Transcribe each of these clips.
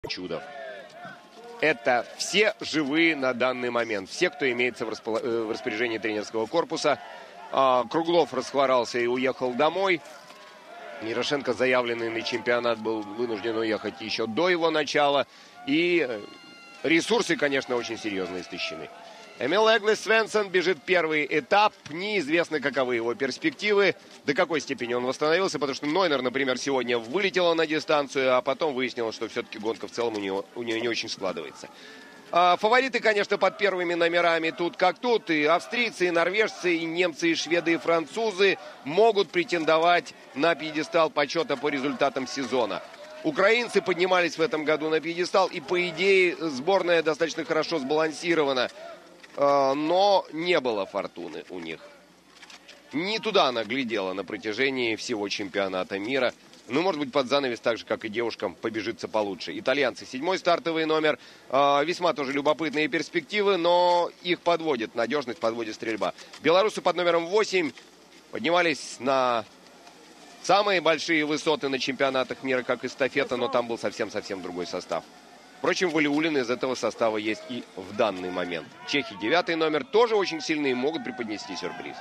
Чудов. Это все живые на данный момент. Все, кто имеется в распоряжении тренерского корпуса. Круглов расхворался и уехал домой. Ярошенко, заявленный на чемпионат, был вынужден уехать еще до его начала. И ресурсы, конечно, очень серьезно истощены. Эмил Эглес Свенсон бежит первый этап. Неизвестно, каковы его перспективы, до какой степени он восстановился, потому что Нойнер, например, сегодня вылетела на дистанцию, а потом выяснилось, что все-таки гонка в целом у нее не очень складывается. Фавориты, конечно, под первыми номерами тут как тут. И австрийцы, и норвежцы, и немцы, и шведы, и французы могут претендовать на пьедестал почета по результатам сезона. Украинцы поднимались в этом году на пьедестал, и, по идее, сборная достаточно хорошо сбалансирована. Но не было фортуны у них. Не туда она глядела на протяжении всего чемпионата мира. Ну, может быть, под занавес, так же, как и девушкам, побежится получше. Итальянцы, 7-й стартовый номер. Весьма тоже любопытные перспективы, но их подводит надежность, подводит стрельба. Белорусы под номером 8 поднимались на самые большие высоты на чемпионатах мира, как эстафета, но там был совсем-совсем другой состав. Впрочем, валиулины из этого состава есть и в данный момент. Чехи, 9-й номер, тоже очень сильные, могут преподнести сюрприз.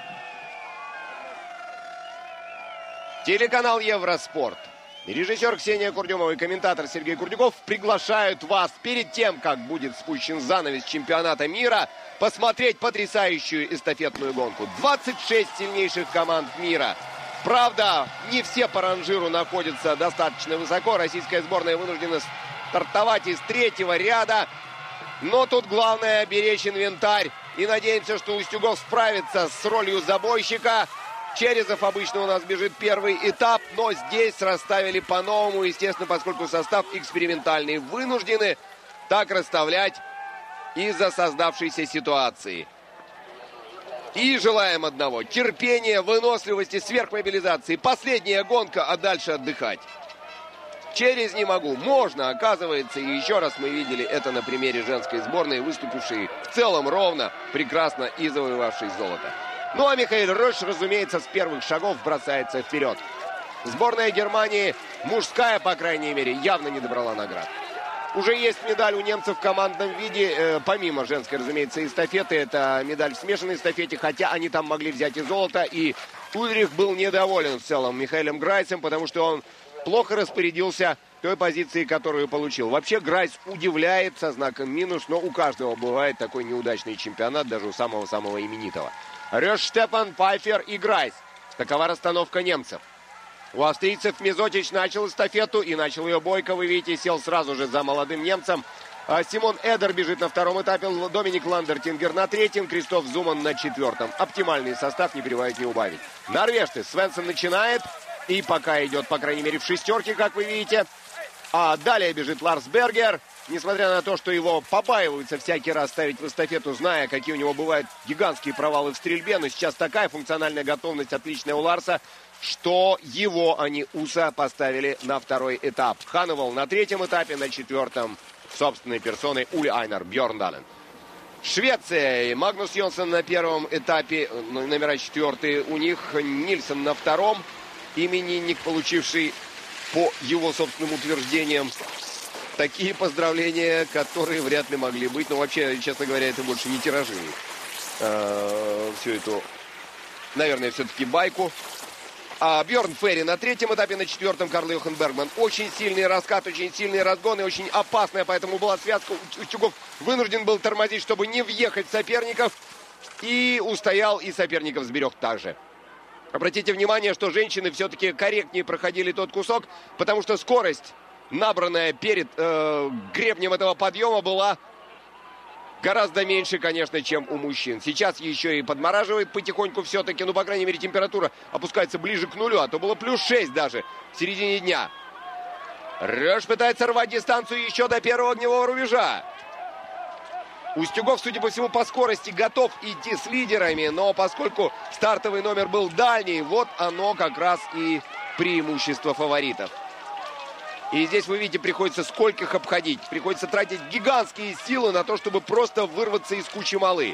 Телеканал Евроспорт. Режиссер Ксения Курдюмова и комментатор Сергей Курдюков приглашают вас перед тем, как будет спущен занавес чемпионата мира, посмотреть потрясающую эстафетную гонку. 26 сильнейших команд мира. Правда, не все по ранжиру находятся достаточно высоко. Российская сборная вынуждена стартовать из третьего ряда. Но тут главное беречь инвентарь. И надеемся, что Устюгов справится с ролью забойщика. Черезов обычно у нас бежит первый этап. Но здесь расставили по-новому. Естественно, поскольку состав экспериментальный, вынуждены так расставлять из-за создавшейся ситуации. И желаем одного: терпения, выносливости, сверхмобилизации. Последняя гонка, а дальше отдыхать. Через не могу. Можно, оказывается. И еще раз мы видели это на примере женской сборной, выступившей в целом ровно, прекрасно и завоевавшей золото. Ну а Михаэль Рösch, разумеется, с первых шагов бросается вперед. Сборная Германии, мужская, по крайней мере, явно не добрала наград. Уже есть медаль у немцев в командном виде, помимо женской, разумеется, эстафеты. Это медаль в смешанной эстафете, хотя они там могли взять и золото. И Ульрих был недоволен в целом Михаэлем Грайсом, потому что он плохо распорядился той позиции, которую получил. Вообще Грайс удивляет со знаком минус, но у каждого бывает такой неудачный чемпионат, даже у самого-самого именитого. Рösch, Штефан, Пайфер и Грайс. Такова расстановка немцев. У австрийцев Мезотич начал эстафету и начал ее бойко. Вы видите, сел сразу же за молодым немцем. Симон Эдер бежит на втором этапе. Доминик Ландертингер на третьем. Кристоф Зуман на четвертом. Оптимальный состав, не прибавить, не убавить. Норвежцы. Свенсон начинает. И пока идет, по крайней мере, в шестерке, как вы видите. А далее бежит Ларс Бергер. Несмотря на то, что его побаиваются всякий раз ставить в эстафету, зная, какие у него бывают гигантские провалы в стрельбе. Но сейчас такая функциональная готовность отличная у Ларса, что его, они Уса, поставили на второй этап. Ханневал на третьем этапе, на четвертом собственной персоной Ули Айнар Бьорндален. Швеция. Магнус Йонсен на первом этапе, номера 4 у них. Нильсон на втором. Именинник, получивший, по его собственным утверждениям, такие поздравления, которые вряд ли могли быть. Но вообще, честно говоря, это больше не тиражирует. Всю эту, наверное, все-таки байку. Бьорн Ферри на третьем этапе, на четвертом Карл Йохан Бергман. Очень сильный раскат, очень сильные разгоны, очень опасная, поэтому была связка. Устюгов вынужден был тормозить, чтобы не въехать в соперников. И устоял, и соперников сберег также. Обратите внимание, что женщины все-таки корректнее проходили тот кусок, потому что скорость, набранная перед гребнем этого подъема, была гораздо меньше, конечно, чем у мужчин. Сейчас еще и подмораживает потихоньку все-таки. Ну, по крайней мере, температура опускается ближе к нулю. А то было плюс 6 даже в середине дня. Рösch пытается рвать дистанцию еще до первого огневого рубежа. Устюгов, судя по всему, по скорости готов идти с лидерами. Но поскольку стартовый номер был дальний, вот оно как раз и преимущество фаворитов. И здесь, вы видите, приходится скольких обходить. Приходится тратить гигантские силы на то, чтобы просто вырваться из кучи малы.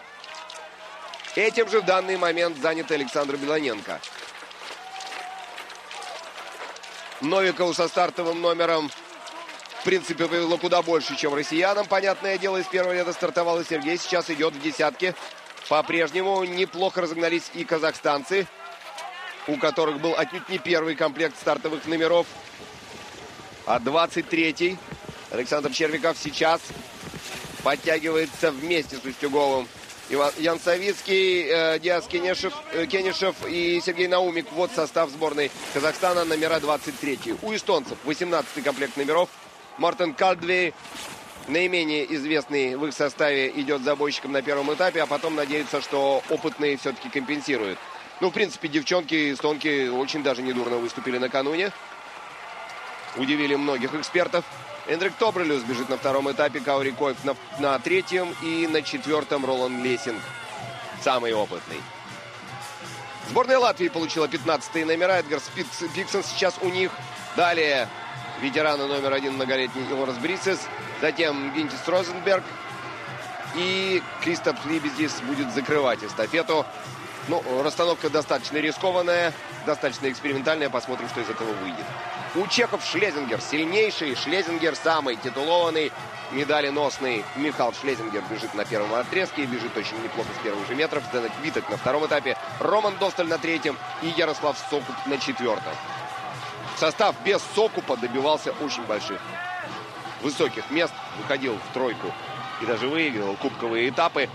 Этим же в данный момент занят Александр Белоненко. Новикову со стартовым номером в принципе, повезло куда больше, чем россиянам. Понятное дело, из первого ряда стартовал и Сергей. Сейчас идет в десятке. По-прежнему неплохо разогнались и казахстанцы, у которых был отнюдь не первый комплект стартовых номеров, а 23-й. Александр Червяков сейчас подтягивается вместе с Устюговым. Ян Савицкий, Диас Кенишев и Сергей Наумик. Вот состав сборной Казахстана, номера 23. У эстонцев 18-й комплект номеров. Мартин Кальдви, наименее известный в их составе, идет забойщиком на первом этапе, а потом надеются, что опытные все-таки компенсируют. Ну, в принципе, девчонки, эстонки очень даже недурно выступили накануне. Удивили многих экспертов. Эндрик Тобрелюс бежит на втором этапе, Каури Койф на третьем и на четвертом Роланд Лессинг, самый опытный. Сборная Латвии получила 15-е номера. Эдгар Пиксон сейчас у них. Далее ветераны номер 1 многолетний Илорас Брисес. Затем Гинтис Розенберг. И Кристоф Либезис будет закрывать эстафету. Ну, расстановка достаточно рискованная, достаточно экспериментальная. Посмотрим, что из этого выйдет. У чехов Шлезингер сильнейший. Шлезингер самый титулованный, медаленосный. Михаил Шлезингер бежит на первом отрезке и бежит очень неплохо с первых же метров. Денек Витек на втором этапе. Роман Досталь на третьем и Ярослав Сокуп на четвертом. Состав без Сокупа добивался очень больших, высоких мест. Выходил в тройку и даже выигрывал кубковые этапы.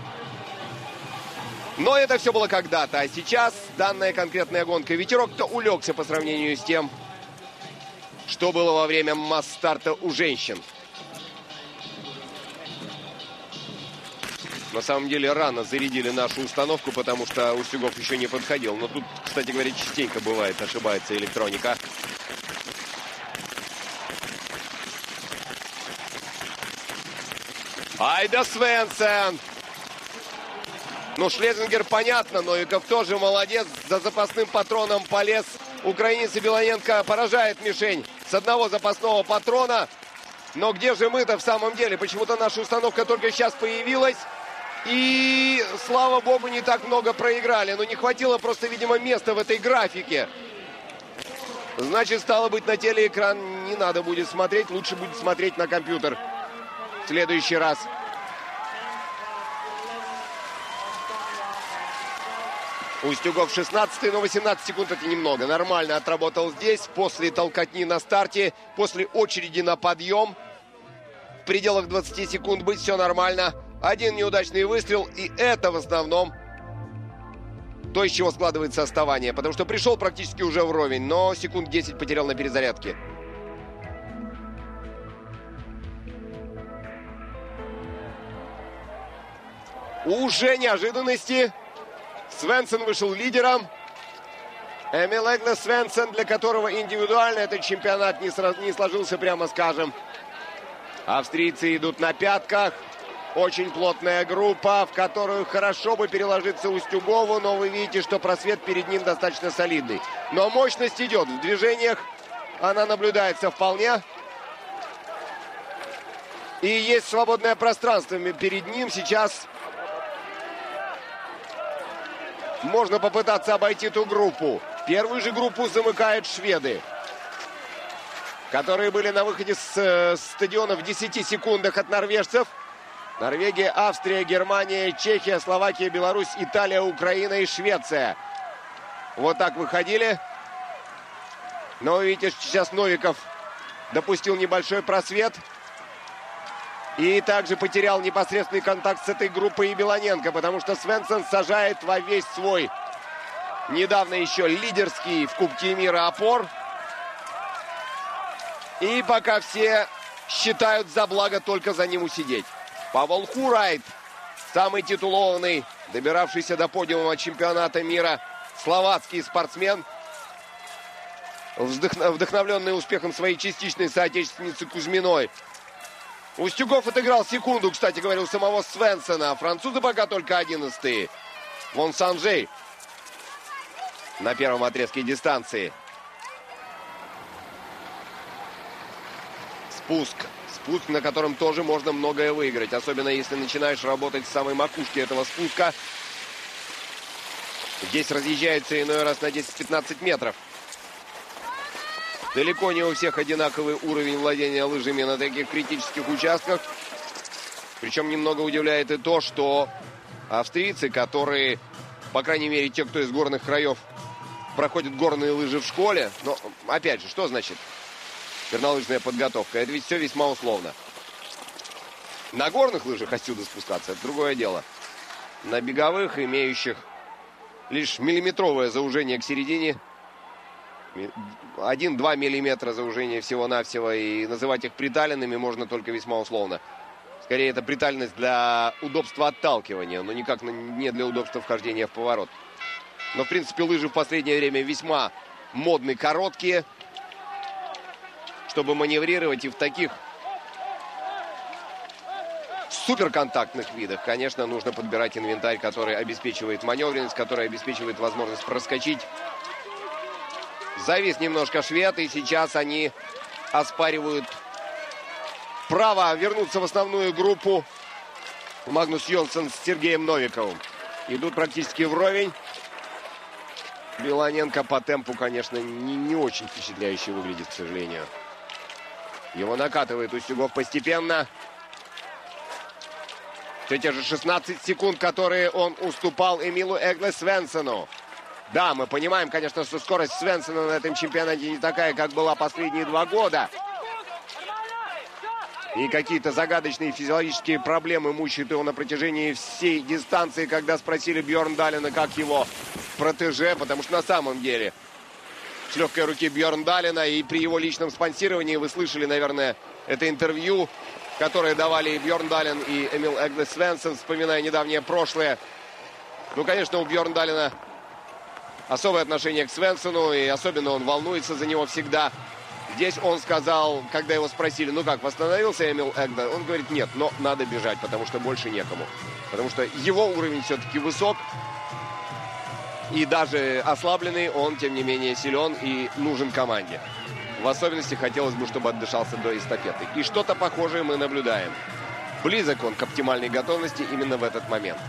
Но это все было когда-то. А сейчас данная конкретная гонка. Ветерок-то улегся по сравнению с тем, что было во время масс-старта у женщин. На самом деле рано зарядили нашу установку, потому что Устюгов еще не подходил. Но тут, кстати говоря, частенько бывает, ошибается электроника. Айда Свенсен! Ну, Шлезингер понятно, Новиков тоже молодец. За запасным патроном полез. Украинец Белоненко поражает мишень с одного запасного патрона. Но где же мы-то в самом деле? Почему-то наша установка только сейчас появилась. И, слава богу, не так много проиграли. Но не хватило просто, видимо, места в этой графике. Значит, стало быть, на телеэкран не надо будет смотреть. Лучше будет смотреть на компьютер в следующий раз. Устюгов 16-й, но 18 секунд это немного. Нормально отработал здесь. После толкотни на старте, после очереди на подъем. В пределах 20 секунд быть, все нормально. Один неудачный выстрел, и это в основном то, из чего складывается отставание. Потому что пришел практически уже вровень, но секунд 10 потерял на перезарядке. Уже неожиданности. Свенсен вышел лидером. Эмил Эгне Свенсен, для которого индивидуально этот чемпионат не сложился, прямо скажем. Австрийцы идут на пятках. Очень плотная группа, в которую хорошо бы переложиться Устюгову, но вы видите, что просвет перед ним достаточно солидный. Но мощность идет в движениях. Она наблюдается вполне. И есть свободное пространство перед ним. Сейчас можно попытаться обойти ту группу. Первую же группу замыкают шведы, которые были на выходе с стадиона в 10 секундах от норвежцев. Норвегия, Австрия, Германия, Чехия, Словакия, Беларусь, Италия, Украина и Швеция. Вот так выходили. Но видите, сейчас Новиков допустил небольшой просвет. И также потерял непосредственный контакт с этой группой и Белоненко, потому что Свенсен сажает во весь свой недавно еще лидерский в Кубке мира опор. И пока все считают за благо только за ним усидеть. Павел Хурайт, самый титулованный, добиравшийся до подиума чемпионата мира словацкий спортсмен, вдохновленный успехом своей частичной соотечественницы Кузьминой. Устюгов отыграл секунду, кстати говоря, у самого Свенсена. Французы пока только 11-е. Вон Санжей на первом отрезке дистанции. Спуск, на котором тоже можно многое выиграть. Особенно если начинаешь работать с самой макушки этого спуска. Здесь разъезжается иной раз на 10-15 метров. Далеко не у всех одинаковый уровень владения лыжами на таких критических участках. Причем немного удивляет и то, что австрийцы, которые, по крайней мере, те, кто из горных краев, проходят горные лыжи в школе. Но, опять же, что значит горнолыжная подготовка? Это ведь все весьма условно. На горных лыжах отсюда спускаться — это другое дело. На беговых, имеющих лишь миллиметровое заужение к середине, 1-2 миллиметра заужения всего-навсего, и называть их приталенными можно только весьма условно. Скорее, это приталенность для удобства отталкивания, но никак не для удобства вхождения в поворот. Но, в принципе, лыжи в последнее время весьма модны, короткие, чтобы маневрировать. И в таких суперконтактных видах, конечно, нужно подбирать инвентарь, который обеспечивает маневренность, который обеспечивает возможность проскочить. Завис немножко швед, и сейчас они оспаривают право вернуться в основную группу. Магнус Йонсен с Сергеем Новиковым идут практически вровень. Белоненко по темпу, конечно, не очень впечатляюще выглядит, к сожалению. Его накатывает Устюгов постепенно. Все те же 16 секунд, которые он уступал Эмилу Эгле Свенсену. Да, мы понимаем, конечно, что скорость Свенсена на этом чемпионате не такая, как была последние 2 года. И какие-то загадочные физиологические проблемы мучают его на протяжении всей дистанции, когда спросили Бьорндалена, как его протеже, потому что на самом деле с легкой руки Бьорндалена, и при его личном спонсировании вы слышали, наверное, это интервью, которое давали и Бьорндален, и Эмил Эгле Свенсен, вспоминая недавнее прошлое. Ну, конечно, у Бьорндалена особое отношение к Свенсену, и особенно он волнуется за него всегда. Здесь он сказал, когда его спросили, ну как, восстановился Эмил Эгле? Он говорит, нет, но надо бежать, потому что больше некому. Потому что его уровень все-таки высок. И даже ослабленный, он, тем не менее, силен и нужен команде. В особенности хотелось бы, чтобы отдышался до эстафеты. И что-то похожее мы наблюдаем. Близок он к оптимальной готовности именно в этот момент.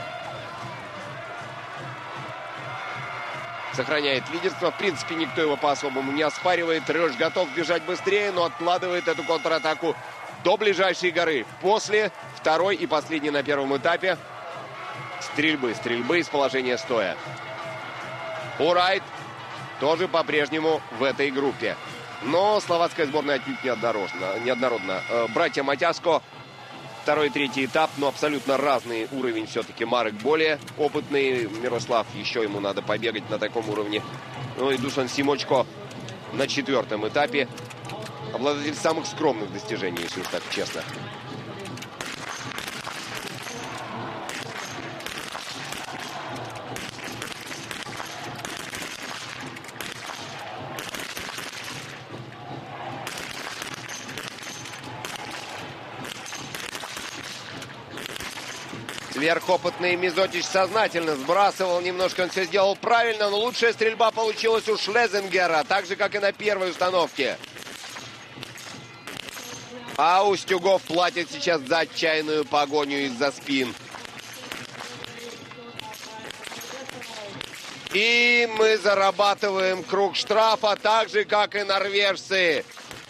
Сохраняет лидерство. В принципе, никто его по-особому не оспаривает. Рёш готов бежать быстрее, но откладывает эту контратаку до ближайшей горы. После второй и последней на первом этапе стрельбы из положения стоя. Урайт тоже по-прежнему в этой группе. Но словацкая сборная отнюдь неоднородна. Братья Матяско, второй и третий этап, но абсолютно разный уровень все-таки. Марек более опытный, Мирослав еще ему надо побегать на таком уровне. Ну и Дусан Симочко на 4-м этапе. Обладатель самых скромных достижений, если уж так честно. Сверхопытный Мизотич сознательно сбрасывал. Немножко он все сделал правильно, но лучшая стрельба получилась у Шлезингера. Так же, как и на первой установке. А Устюгов платит сейчас за отчаянную погоню из-за спин. И мы зарабатываем круг штрафа, так же, как и норвежцы.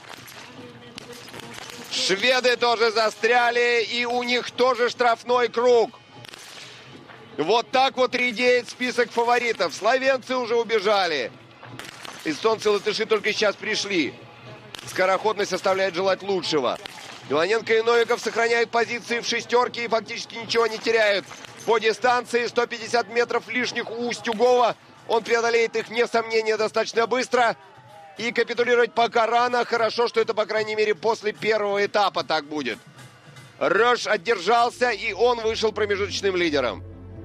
Шведы тоже застряли, и у них тоже штрафной круг. Вот так вот редеет список фаворитов. Словенцы уже убежали. Эстонцы и латыши только сейчас пришли. Скороходность оставляет желать лучшего. Белоненко и Новиков сохраняют позиции в шестерке и фактически ничего не теряют. По дистанции 150 метров лишних у Устюгова. Он преодолеет их, вне сомнения, достаточно быстро. И капитулировать пока рано. Хорошо, что это, по крайней мере, после первого этапа так будет. Рёш отдержался, и он вышел промежуточным лидером.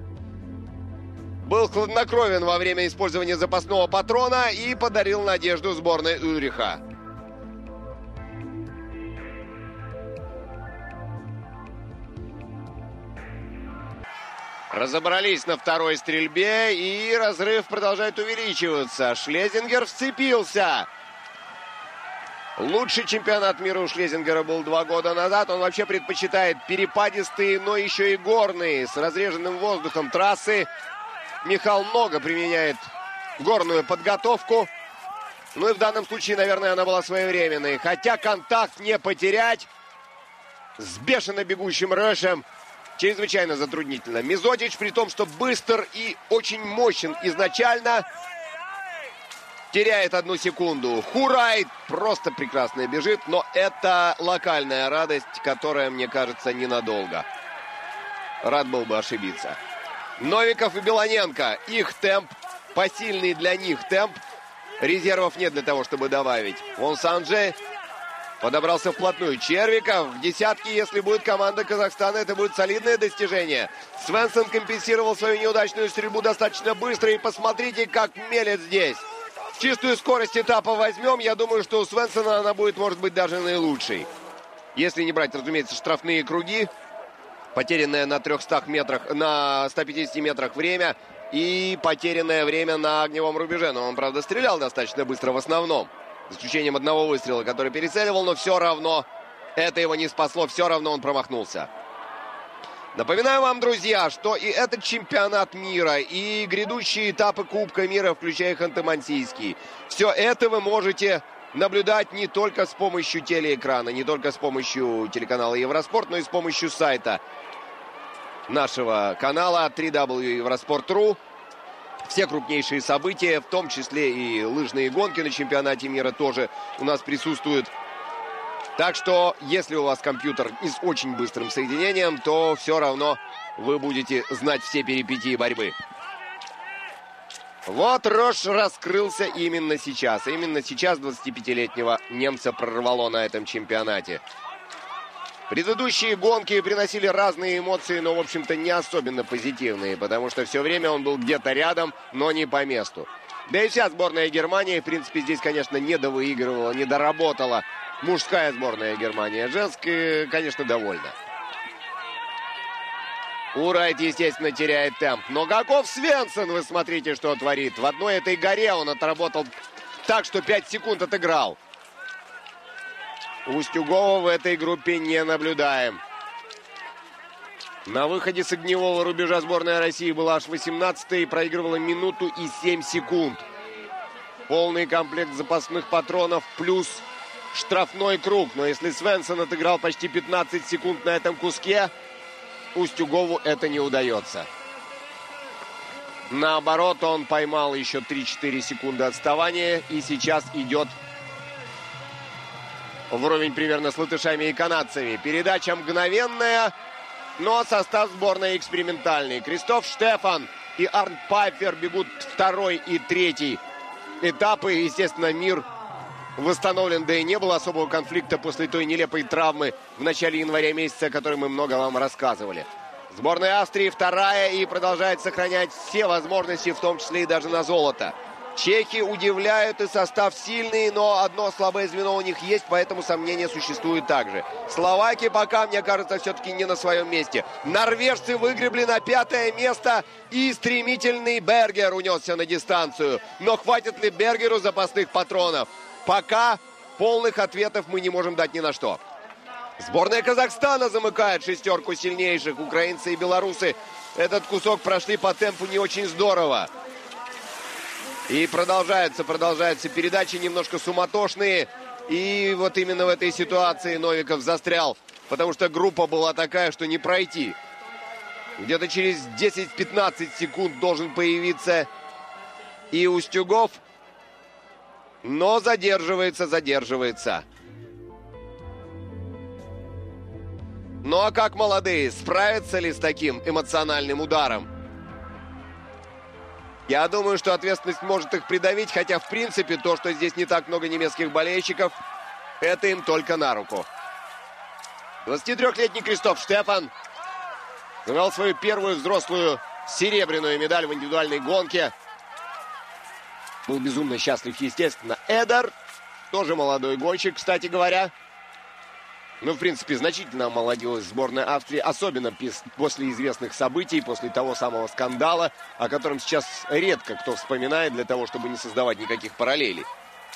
Был хладнокровен во время использования запасного патрона и подарил надежду сборной Ульриха. Разобрались на второй стрельбе, и разрыв продолжает увеличиваться. Шлезингер вцепился. Лучший чемпионат мира у Шлезингера был 2 года назад. Он вообще предпочитает перепадистые, но еще и горные, с разреженным воздухом трассы. Михал много применяет горную подготовку. Ну и в данном случае, наверное, она была своевременной. Хотя контакт не потерять с бешено бегущим Рöschem чрезвычайно затруднительно. Мизотич, при том, что быстр и очень мощен изначально, теряет 1 секунду. Хурай просто прекрасно бежит, но это локальная радость, которая, мне кажется, ненадолго. Рад был бы ошибиться. Новиков и Белоненко. Их темп, посильный для них темп. Резервов нет для того, чтобы добавить. Вон Санджи подобрался вплотную. Червиков в десятке, если будет команда Казахстана, это будет солидное достижение. Свенсон компенсировал свою неудачную стрельбу достаточно быстро. И посмотрите, как мелет здесь. Чистую скорость этапа возьмем. Я думаю, что у Свенсона она будет, может быть, даже наилучшей. Если не брать, разумеется, штрафные круги. Потерянное на 300 метрах, на 150 метрах время. И потерянное время на огневом рубеже. Но он, правда, стрелял достаточно быстро в основном. За исключением одного выстрела, который перецеливал. Но все равно это его не спасло. Все равно он промахнулся. Напоминаю вам, друзья, что и этот чемпионат мира, и грядущие этапы Кубка мира, включая Ханты-Мансийский, все это вы можете наблюдать не только с помощью телеэкрана, не только с помощью телеканала Евроспорт, но и с помощью сайта нашего канала www.eurosport.ru. Все крупнейшие события, в том числе и лыжные гонки на чемпионате мира, тоже у нас присутствуют. Так что, если у вас компьютер и с очень быстрым соединением, то все равно вы будете знать все перипетии борьбы. Вот Рösch раскрылся именно сейчас. Именно сейчас 25-летнего немца прорвало на этом чемпионате. Предыдущие гонки приносили разные эмоции, но, в общем-то, не особенно позитивные, потому что все время он был где-то рядом, но не по месту. Да и вся сборная Германии, в принципе, здесь, конечно, не довыигрывала, не доработала. Мужская сборная Германии, женская, конечно, довольна. Урайт, естественно, теряет темп. Но каков Свенсон, вы смотрите, что творит. В одной этой горе он отработал так, что 5 секунд отыграл. Устюгова в этой группе не наблюдаем. На выходе с огневого рубежа сборная России была аж 18-й и проигрывала минуту и 7 секунд. Полный комплект запасных патронов плюс штрафной круг. Но если Свенсон отыграл почти 15 секунд на этом куске, Устюгову это не удается. Наоборот, он поймал еще 3-4 секунды отставания и сейчас идет вровень примерно с латышами и канадцами. Передача мгновенная, но состав сборной экспериментальный. Кристоф Штефан и Арнт Пайпер бегут 2-й и 3-й этапы. Естественно, мир восстановлен, да и не было особого конфликта после той нелепой травмы в начале января месяца, о которой мы много вам рассказывали. Сборная Австрии 2-я и продолжает сохранять все возможности, в том числе и даже на золото. Чехи удивляют, и состав сильный, но одно слабое звено у них есть, поэтому сомнения существуют также. Словаки пока, мне кажется, все-таки не на своем месте. Норвежцы выгребли на 5-е место, и стремительный Бергер унесся на дистанцию. Но хватит ли Бергеру запасных патронов? Пока полных ответов мы не можем дать ни на что. Сборная Казахстана замыкает 6 сильнейших. Украинцы и белорусы этот кусок прошли по темпу не очень здорово. И продолжаются передачи немножко суматошные. И вот именно в этой ситуации Новиков застрял. Потому что группа была такая, что не пройти. Где-то через 10-15 секунд должен появиться и Устюгов. Но задерживается. Ну а как молодые? Справятся ли с таким эмоциональным ударом? Я думаю, что ответственность может их придавить, хотя, в принципе, то, что здесь не так много немецких болельщиков, это им только на руку. 23-летний Кристоф Штефан завоевал свою первую взрослую серебряную медаль в индивидуальной гонке. Был безумно счастлив, естественно, Эдер, тоже молодой гонщик, кстати говоря. Ну, в принципе, значительно омолодилась сборная Австрии, особенно после известных событий, после того самого скандала, о котором сейчас редко кто вспоминает для того, чтобы не создавать никаких параллелей.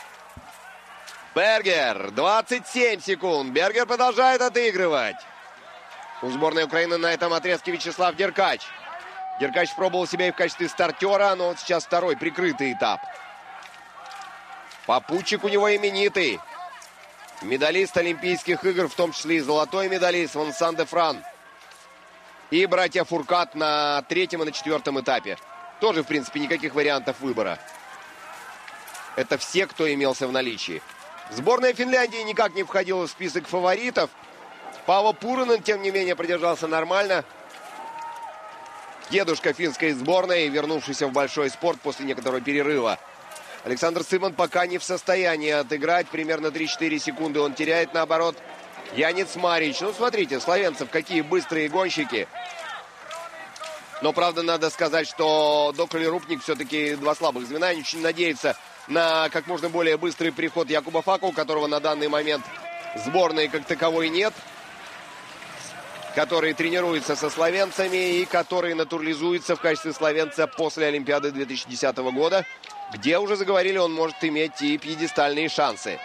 Бергер, 27 секунд. Бергер продолжает отыгрывать. У сборной Украины на этом отрезке Вячеслав Деркач. Деркач пробовал себя и в качестве стартера, но вот сейчас второй прикрытый этап. Попутчик у него именитый. Медалист Олимпийских игр, в том числе и золотой медалист Винсан де Фран. И братья Фуркат на 3-м и на 4-м этапе. Тоже, в принципе, никаких вариантов выбора. Это все, кто имелся в наличии. Сборная Финляндии никак не входила в список фаворитов. Паво Пурунен, тем не менее, продержался нормально. Дедушка финской сборной, вернувшийся в большой спорт после некоторого перерыва. Александр Симон пока не в состоянии отыграть. Примерно 3-4 секунды он теряет, наоборот. Янец Марич. Ну, смотрите, словенцев какие быстрые гонщики. Но, правда, надо сказать, что Доколь и Рупник все-таки два слабых звена. Они очень надеются на как можно более быстрый приход Якуба Факу, у которого на данный момент сборной как таковой нет. Который тренируется со словенцами и который натурализуется в качестве словенца после Олимпиады 2010 года, где уже заговорили, он может иметь и пьедестальные шансы.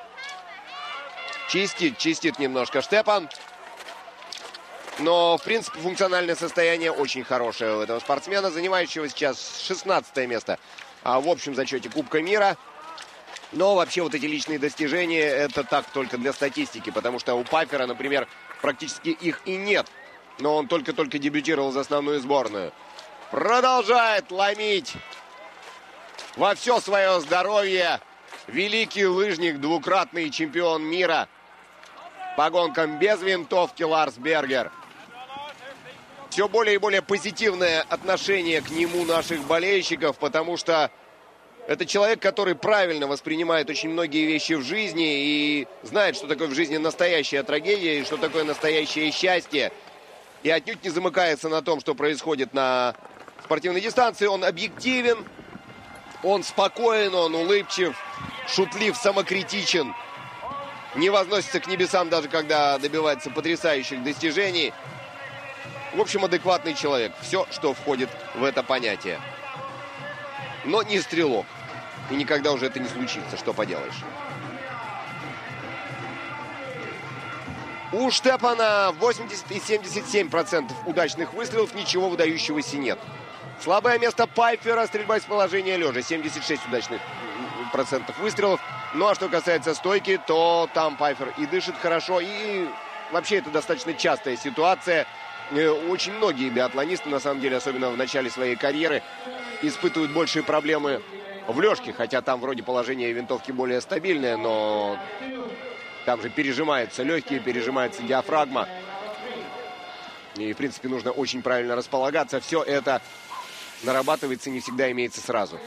Чистит немножко Штепан. Но, в принципе, функциональное состояние очень хорошее у этого спортсмена, занимающего сейчас 16 место в общем зачете Кубка мира. Но вообще вот эти личные достижения, это так только для статистики, потому что у Паффера, например, практически их и нет. Но он только-только дебютировал за основную сборную. Продолжает ломить во все свое здоровье великий лыжник, двукратный чемпион мира по гонкам без винтовки Ларс Бергер. Все более и более позитивное отношение к нему наших болельщиков, потому что это человек, который правильно воспринимает очень многие вещи в жизни и знает, что такое в жизни настоящая трагедия и что такое настоящее счастье. И отнюдь не замыкается на том, что происходит на спортивной дистанции. Он объективен, он спокоен, он улыбчив, шутлив, самокритичен. Не возносится к небесам, даже когда добивается потрясающих достижений. В общем, адекватный человек. Все, что входит в это понятие. Но не стрелок. И никогда уже это не случится, что поделаешь. У Штепана 80 и 77% удачных выстрелов, ничего выдающегося нет. Слабое место Пайфера, стрельба из положения лежа, 76 удачных процентов выстрелов. Ну а что касается стойки, то там Пайфер и дышит хорошо, и вообще это достаточно частая ситуация. Очень многие биатлонисты, на самом деле, особенно в начале своей карьеры, испытывают большие проблемы в лёжке, хотя там вроде положение винтовки более стабильное, но там же пережимаются легкие, пережимается диафрагма. И, в принципе, нужно очень правильно располагаться. Все это нарабатывается и не всегда имеется сразу.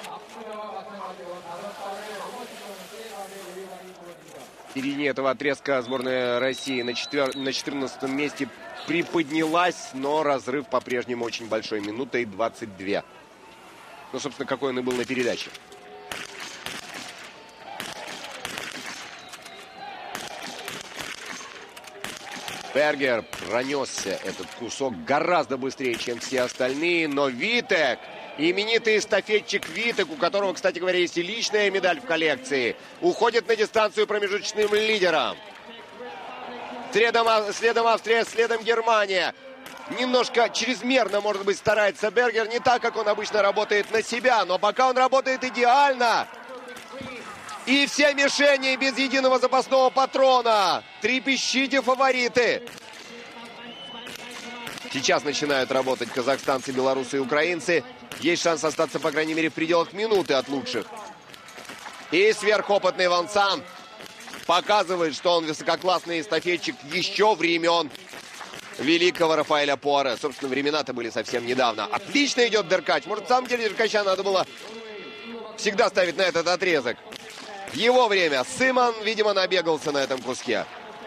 В середине этого отрезка сборная России на 14 месте приподнялась, но разрыв по-прежнему очень большой. Минута и 22. Ну, собственно, какой он и был на передаче. Бергер пронесся этот кусок гораздо быстрее, чем все остальные. Но Витек, именитый эстафетчик Витек, у которого, кстати говоря, есть и личная медаль в коллекции, уходит на дистанцию промежуточным лидером. Следом Австрия, следом Германия. Немножко чрезмерно, может быть, старается Бергер. Не так, как он обычно работает на себя. Но пока он работает идеально. И все мишени без единого запасного патрона. Трепещите, фавориты. Сейчас начинают работать казахстанцы, белорусы и украинцы. Есть шанс остаться, по крайней мере, в пределах минуты от лучших. И сверхопытный Винсан показывает, что он высококлассный эстафетчик еще времен великого Рафаэля Пуаре. Собственно, времена-то были совсем недавно. Отлично идет Деркач. Может, на самом деле Деркача надо было всегда ставить на этот отрезок. В его время Симон, видимо, набегался на этом куске.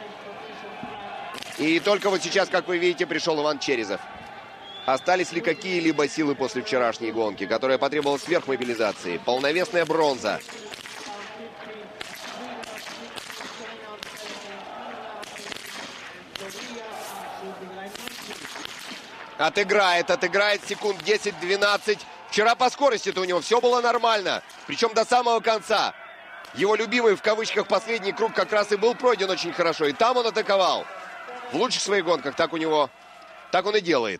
И только вот сейчас, как вы видите, пришел Иван Черезов. Остались ли какие-либо силы после вчерашней гонки, которая потребовала сверхмобилизации? Полновесная бронза. Отыграет секунд 10-12. Вчера по скорости-то у него все было нормально. Причем до самого конца. Его любимый, в кавычках, последний круг как раз и был пройден очень хорошо. И там он атаковал. В лучших своих гонках так он и делает.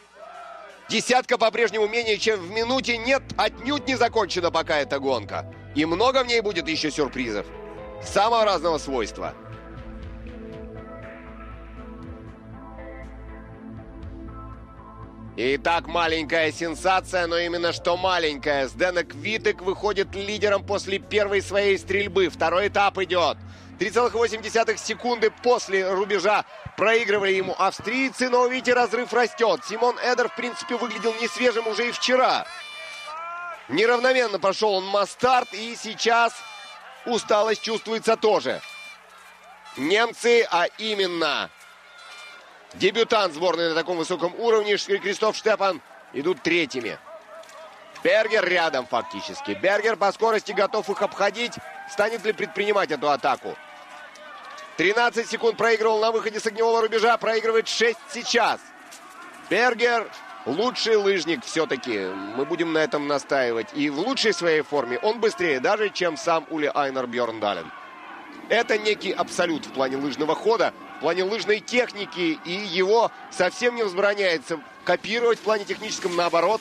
Десятка по-прежнему менее чем в минуте. Нет, отнюдь не закончена пока эта гонка. И много в ней будет еще сюрпризов. Самого разного свойства. Итак, маленькая сенсация, но именно что маленькая. Зденек Витек выходит лидером после первой своей стрельбы. Второй этап идет. 3,8 секунды после рубежа проигрывали ему австрийцы, но, видите, разрыв растет. Симон Эдер, в принципе, выглядел несвежим уже и вчера. Неравномерно пошел он масс-старт, и сейчас усталость чувствуется тоже. Немцы, а именно дебютант сборной на таком высоком уровне Кристоф Штепан, идут третьими. Бергер рядом фактически. Бергер по скорости готов их обходить. Станет ли предпринимать эту атаку? 13 секунд проигрывал на выходе с огневого рубежа. Проигрывает 6 сейчас. Бергер лучший лыжник все-таки. Мы будем на этом настаивать. И в лучшей своей форме он быстрее даже, чем сам Ули Айнар Бьорндален. Это некий абсолют в плане лыжного хода, в плане лыжной техники. И его совсем не возбраняется копировать в плане техническом, наоборот.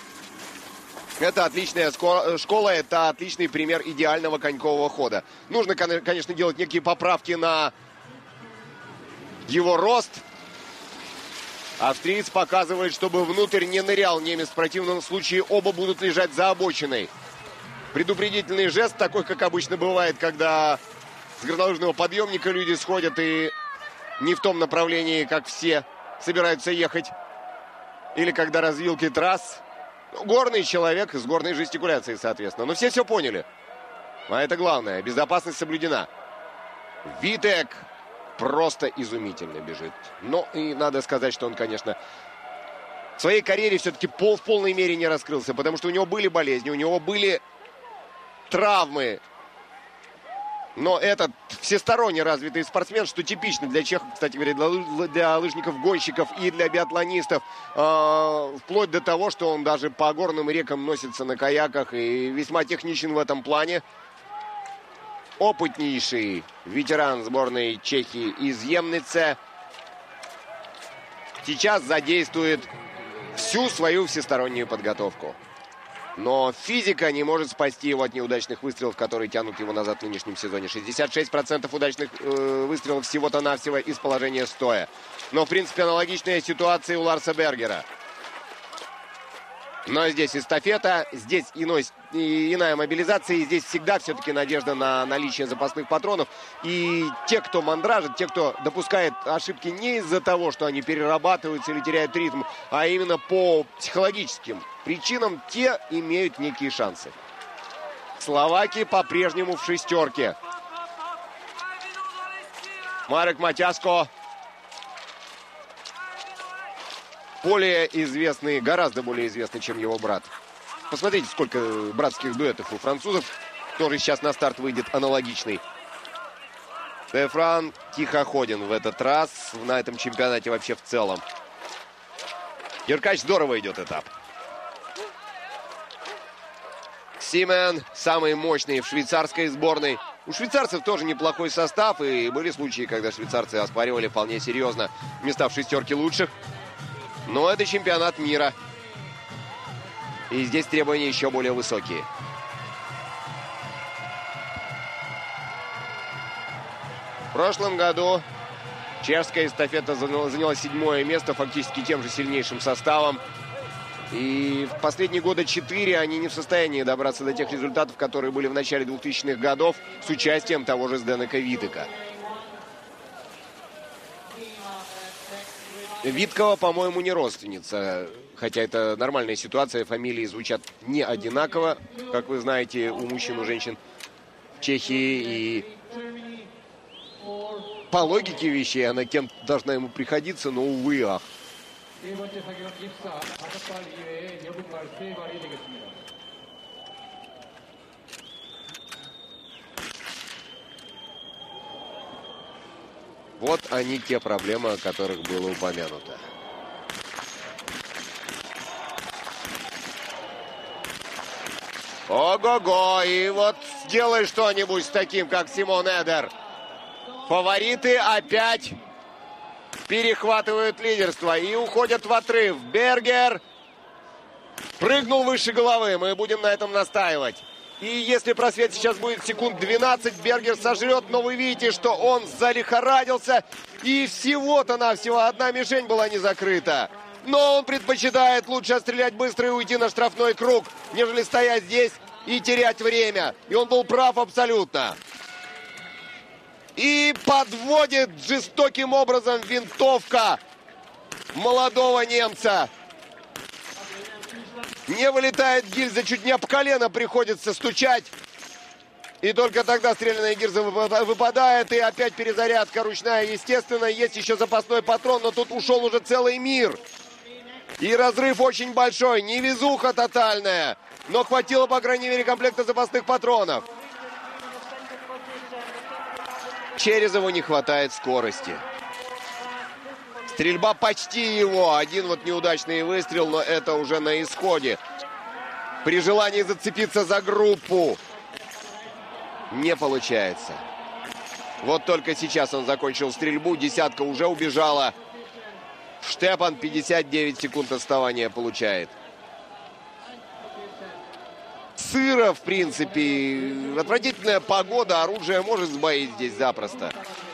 Это отличная школа, это отличный пример идеального конькового хода. Нужно, конечно, делать некие поправки на его рост. Австриец показывает, чтобы внутрь не нырял немец. В противном случае оба будут лежать за обочиной. Предупредительный жест, такой, как обычно бывает, когда с горнолыжного подъемника люди сходят и не в том направлении, как все собираются ехать. Или когда развилки трасс. Горный человек с горной жестикуляцией, соответственно. Но все поняли. А это главное. Безопасность соблюдена. Витек просто изумительно бежит. Но и надо сказать, что он, конечно, в своей карьере все-таки в полной мере не раскрылся. Потому что у него были болезни, у него были травмы. Но этот всесторонне развитый спортсмен, что типично для чехов, кстати говоря, для лыжников-гонщиков и для биатлонистов, вплоть до того, что он даже по горным рекам носится на каяках и весьма техничен в этом плане. Опытнейший ветеран сборной Чехии из Емнице сейчас задействует всю свою всестороннюю подготовку. Но физика не может спасти его от неудачных выстрелов, которые тянут его назад в нынешнем сезоне. 66% удачных выстрелов всего-то навсего из положения стоя. Но, в принципе, аналогичная ситуация у Ларса Бергера. Но здесь эстафета, здесь иная мобилизация, и здесь всегда все-таки надежда на наличие запасных патронов. И те, кто мандражит, те, кто допускает ошибки не из-за того, что они перерабатываются или теряют ритм, а именно по психологическим причинам, те имеют некие шансы. Словаки по-прежнему в шестерке. Марек Матяско. Более известный, гораздо более известный, чем его брат. Посмотрите, сколько братских дуэтов у французов, который сейчас на старт выйдет аналогичный. Стефан тихоходен в этот раз, на этом чемпионате вообще в целом. Деркач здорово идет этап. Симен, самый мощный в швейцарской сборной. У швейцарцев тоже неплохой состав, и были случаи, когда швейцарцы оспаривали вполне серьезно места в шестерке лучших. Но это чемпионат мира. И здесь требования еще более высокие. В прошлом году чешская эстафета заняла 7-е место, фактически тем же сильнейшим составом. И в последние года 4 они не в состоянии добраться до тех результатов, которые были в начале 2000-х годов с участием того же Зденека Витека. Виткова, по-моему, не родственница. Хотя это нормальная ситуация. Фамилии звучат не одинаково, как вы знаете, у мужчин, у женщин в Чехии. И по логике вещей она кем должна ему приходиться, но, увы, ах. Вот они, те проблемы, о которых было упомянуто. Ого-го! И вот сделай что-нибудь с таким, как Симон Эдер. Фавориты опять перехватывают лидерство и уходят в отрыв. Бергер прыгнул выше головы. Мы будем на этом настаивать. И если просвет сейчас будет секунд 12, Бергер сожрет, но вы видите, что он залихорадился. И всего-то-навсего одна мишень была не закрыта. Но он предпочитает лучше отстрелять быстро и уйти на штрафной круг, нежели стоять здесь и терять время. И он был прав абсолютно. И подводит жестоким образом винтовка молодого немца. Не вылетает гильза, чуть не об колено приходится стучать. И только тогда стрелянная гильза выпадает. И опять перезарядка ручная, естественно. Есть еще запасной патрон, но тут ушел уже целый мир. И разрыв очень большой, невезуха тотальная. Но хватило, по крайней мере, комплекта запасных патронов. Черезову не хватает скорости. Стрельба почти его. Один вот неудачный выстрел, но это уже на исходе. При желании зацепиться за группу не получается. Вот только сейчас он закончил стрельбу. Десятка уже убежала. Штепан 59 секунд отставания получает. Сыро, в принципе. Отвратительная погода. Оружие может сбоить здесь запросто.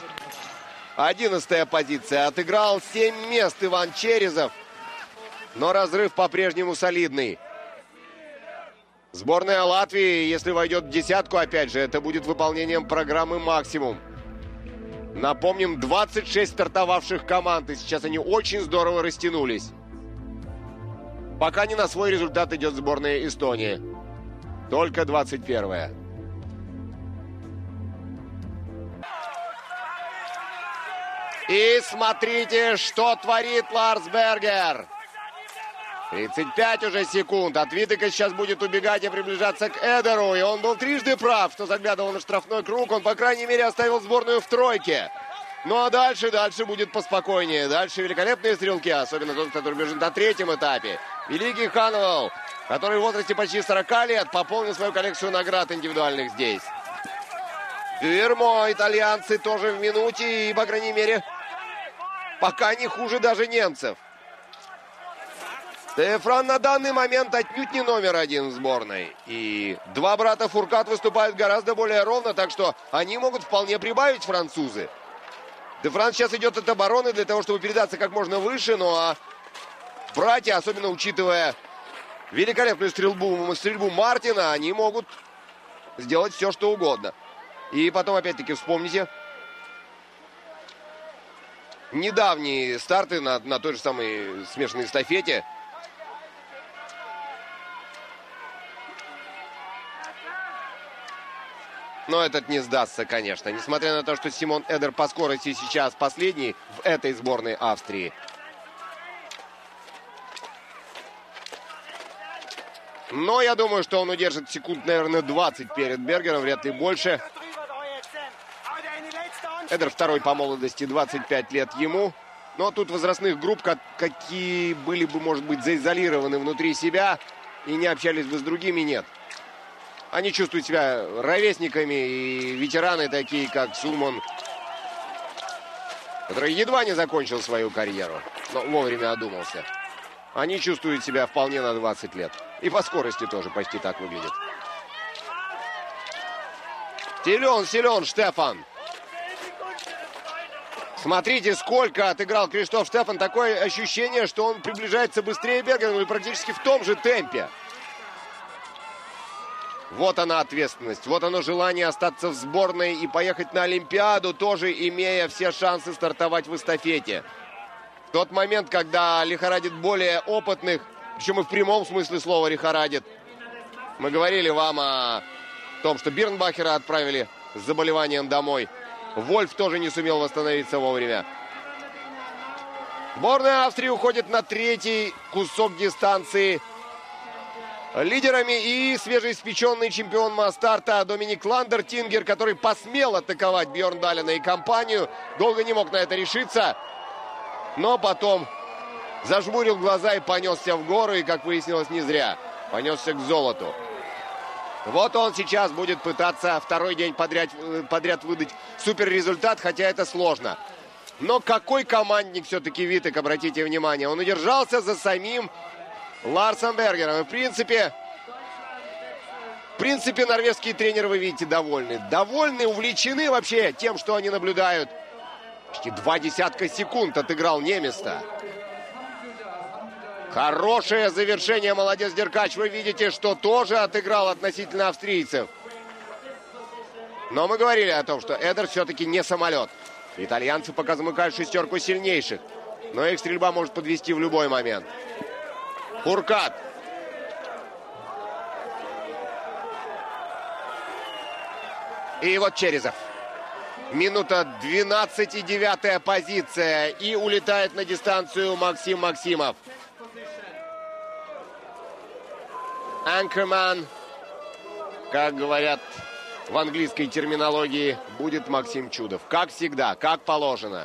11-я позиция. Отыграл 7 мест Иван Черезов. Но разрыв по-прежнему солидный. Сборная Латвии, если войдет в десятку, опять же, это будет выполнением программы «Максимум». Напомним, 26 стартовавших команд. И сейчас они очень здорово растянулись. Пока не на свой результат идет сборная Эстонии. Только 21-я. И смотрите, что творит Ларс Бергер. 35 уже секунд. От Витека сейчас будет убегать и приближаться к Эдеру. И он был трижды прав, что заглядывал на штрафной круг. Он, по крайней мере, оставил сборную в тройке. Ну а дальше будет поспокойнее. Дальше великолепные стрелки. Особенно тот, который бежит на третьем этапе. Великий Ханвелл, который в возрасте почти 40 лет пополнил свою коллекцию наград индивидуальных здесь. Дюрмо, итальянцы тоже в минуте. И, по крайней мере, пока не хуже даже немцев. Стефан на данный момент отнюдь не номер один в сборной. И два брата Фуркат выступают гораздо более ровно, так что они могут вполне прибавить французы. Де Франс сейчас идет от обороны для того, чтобы передаться как можно выше, ну а братья, особенно учитывая великолепную стрельбу Мартина, они могут сделать все, что угодно. И потом, опять-таки, вспомните недавние старты на той же самой смешанной эстафете. Но этот не сдастся, конечно. Несмотря на то, что Симон Эдер по скорости сейчас последний в этой сборной Австрии. Но я думаю, что он удержит секунд, наверное, 20 перед Бергером. Вряд ли больше. Эдер второй по молодости, 25 лет ему. Но тут возрастных групп, какие были бы, может быть, заизолированы внутри себя и не общались бы с другими, нет. Они чувствуют себя ровесниками, и ветераны такие, как Сулман, который едва не закончил свою карьеру, но вовремя одумался. Они чувствуют себя вполне на 20 лет. И по скорости тоже почти так выглядит. Силен Штефан. Смотрите, сколько отыграл Криштоф Штефан. Такое ощущение, что он приближается быстрее Бергера, и практически в том же темпе. Вот она ответственность, вот оно желание остаться в сборной и поехать на Олимпиаду, тоже имея все шансы стартовать в эстафете. В тот момент, когда лихорадит более опытных, причем и в прямом смысле слова лихорадит. Мы говорили вам о том, что Бирнбахера отправили с заболеванием домой. Вольф тоже не сумел восстановиться вовремя. Сборная Австрии уходит на третий кусок дистанции. Лидерами и свежеиспеченный чемпион масс-старта Доминик Ландертингер, который посмел атаковать Бьорн Далена и компанию. Долго не мог на это решиться, но потом зажмурил глаза и понесся в гору. И, как выяснилось, не зря. Понесся к золоту. Вот он сейчас будет пытаться второй день подряд выдать суперрезультат, хотя это сложно. Но какой командник все-таки Витек, обратите внимание. Он удержался за самим Ларсом Бергером. И, в принципе, В принципе, норвежские тренеры, вы видите, довольны. Довольны, увлечены вообще тем, что они наблюдают. Почти 0,2 секунд отыграл немец-то. Хорошее завершение, молодец Деркач. Вы видите, что тоже отыграл относительно австрийцев. Но мы говорили о том, что Эдер все-таки не самолет. Итальянцы пока замыкают шестерку сильнейших. Но их стрельба может подвести в любой момент. Хуркат. И вот Черезов. Минута 12 и 9 позиция. И улетает на дистанцию Максим Максимов. Анкерман, как говорят в английской терминологии, будет Максим Чудов. Как всегда, как положено.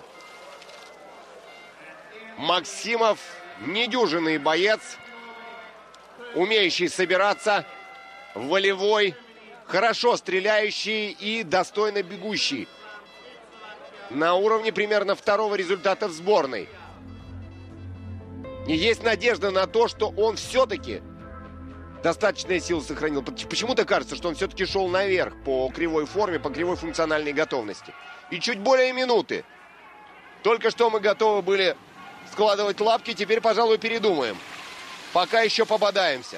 Максимов недюжинный боец, умеющий собираться, волевой, хорошо стреляющий и достойно бегущий. На уровне примерно второго результата в сборной. И есть надежда на то, что он все-таки достаточные силы сохранил. Почему-то кажется, что он все-таки шел наверх по кривой форме, по кривой функциональной готовности. И чуть более минуты. Только что мы готовы были складывать лапки, теперь, пожалуй, передумаем. Пока еще пободаемся.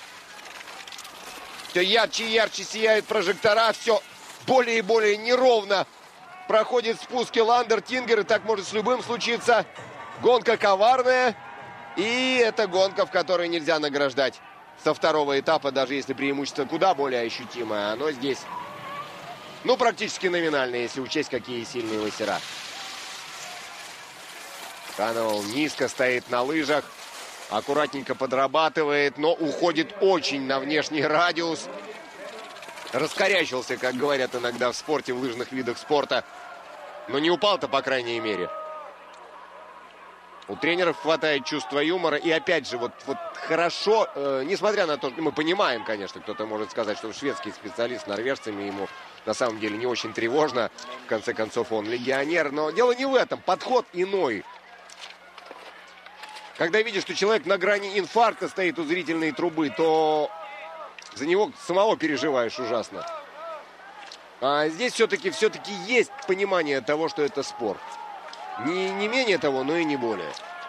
Все ярче и ярче сияют прожектора, все более и более неровно проходит спуски Ландер-Тингер, и так может с любым случиться. Гонка коварная, и это гонка, в которой нельзя награждать со второго этапа, даже если преимущество куда более ощутимое. Оно здесь, ну, практически номинальное, если учесть, какие сильные мастера. Каннелл низко стоит на лыжах, аккуратненько подрабатывает, но уходит очень на внешний радиус. Раскорячился, как говорят иногда в спорте, в лыжных видах спорта. Но не упал-то, по крайней мере. У тренеров хватает чувства юмора. И опять же, вот хорошо, несмотря на то, что мы понимаем, конечно, кто-то может сказать, что шведский специалист с норвежцами, ему на самом деле не очень тревожно. В конце концов, он легионер. Но дело не в этом. Подход иной. Когда видишь, что человек на грани инфаркта стоит у зрительной трубы, то за него самого переживаешь ужасно. А здесь все-таки есть понимание того, что это спорт. Не менее того, но и не более.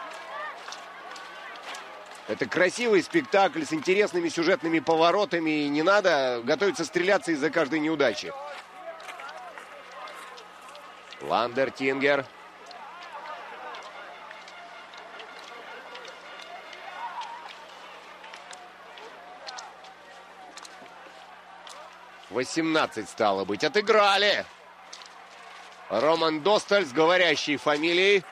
Это красивый спектакль с интересными сюжетными поворотами. И не надо готовиться стреляться из-за каждой неудачи. Ландер-Тингер. «18 стало быть. Отыграли. Роман Досталь с говорящей фамилией.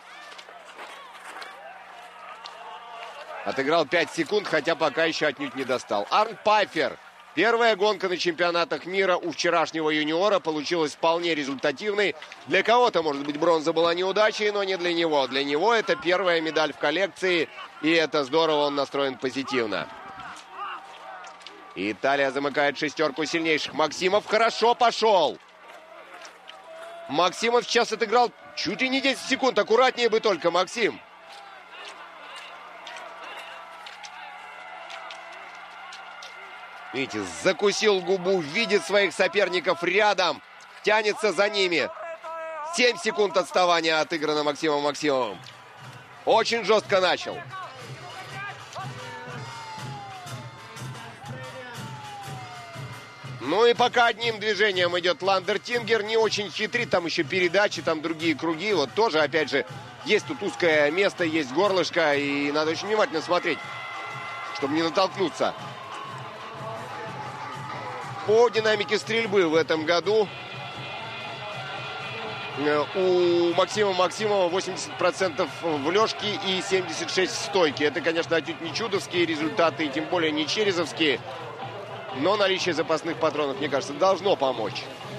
Отыграл 5 секунд, хотя пока еще отнюдь не достал. Арнт Пайфер. Первая гонка на чемпионатах мира у вчерашнего юниора получилась вполне результативной. Для кого-то, может быть, бронза была неудачей, но не для него. Для него это первая медаль в коллекции, и это здорово, он настроен позитивно. Италия замыкает шестерку сильнейших. Максимов хорошо пошел. Максимов сейчас отыграл чуть ли не 10 секунд. Аккуратнее бы только, Максим. Видите, закусил губу, видит своих соперников рядом. Тянется за ними. 7 секунд отставания отыграно Максимом Максимовым. Очень жестко начал. Ну и пока одним движением идет Ландер-Тингер, не очень хитрит, там еще передачи, там другие круги. Вот тоже, опять же, есть тут узкое место, есть горлышко, и надо очень внимательно смотреть, чтобы не натолкнуться. По динамике стрельбы в этом году у Максима Максимова 80% в лёжке и 76% в стойке. Это, конечно, отнюдь не чудовские результаты, и тем более не черезовские. Но наличие запасных патронов, мне кажется, должно помочь.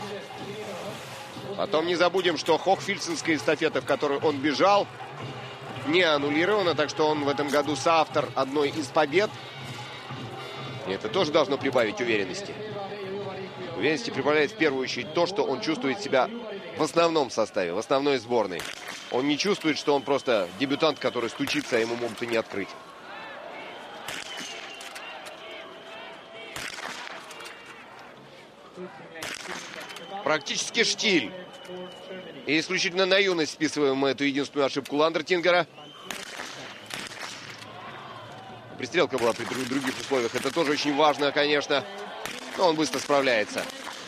Потом не забудем, что хохфильценская эстафета, в которой он бежал, не аннулирована. Так что он в этом году соавтор одной из побед. И это тоже должно прибавить уверенности. Уверенности прибавляет в первую очередь то, что он чувствует себя в основном составе, в основной сборной. Он не чувствует, что он просто дебютант, который стучится, а ему могут и не открыть. Практически штиль. И исключительно на юность списываем мы эту единственную ошибку Ландертингера. Пристрелка была при других условиях. Это тоже очень важно, конечно. Но он быстро справляется.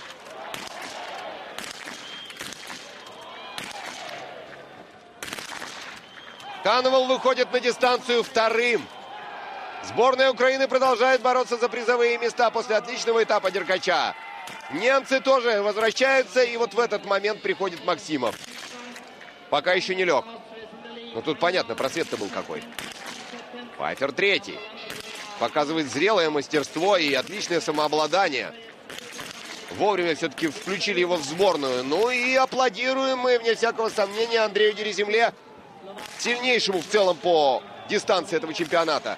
Коновал выходит на дистанцию вторым. Сборная Украины продолжает бороться за призовые места после отличного этапа Деркача. Немцы тоже возвращаются, и вот в этот момент приходит Максимов. Пока еще не лег. Но тут понятно, просвет-то был какой. Пайфер третий. Показывает зрелое мастерство и отличное самообладание. Вовремя все-таки включили его в сборную. Ну и аплодируем мы, вне всякого сомнения, Андрею Дереземле, сильнейшему в целом по дистанции этого чемпионата.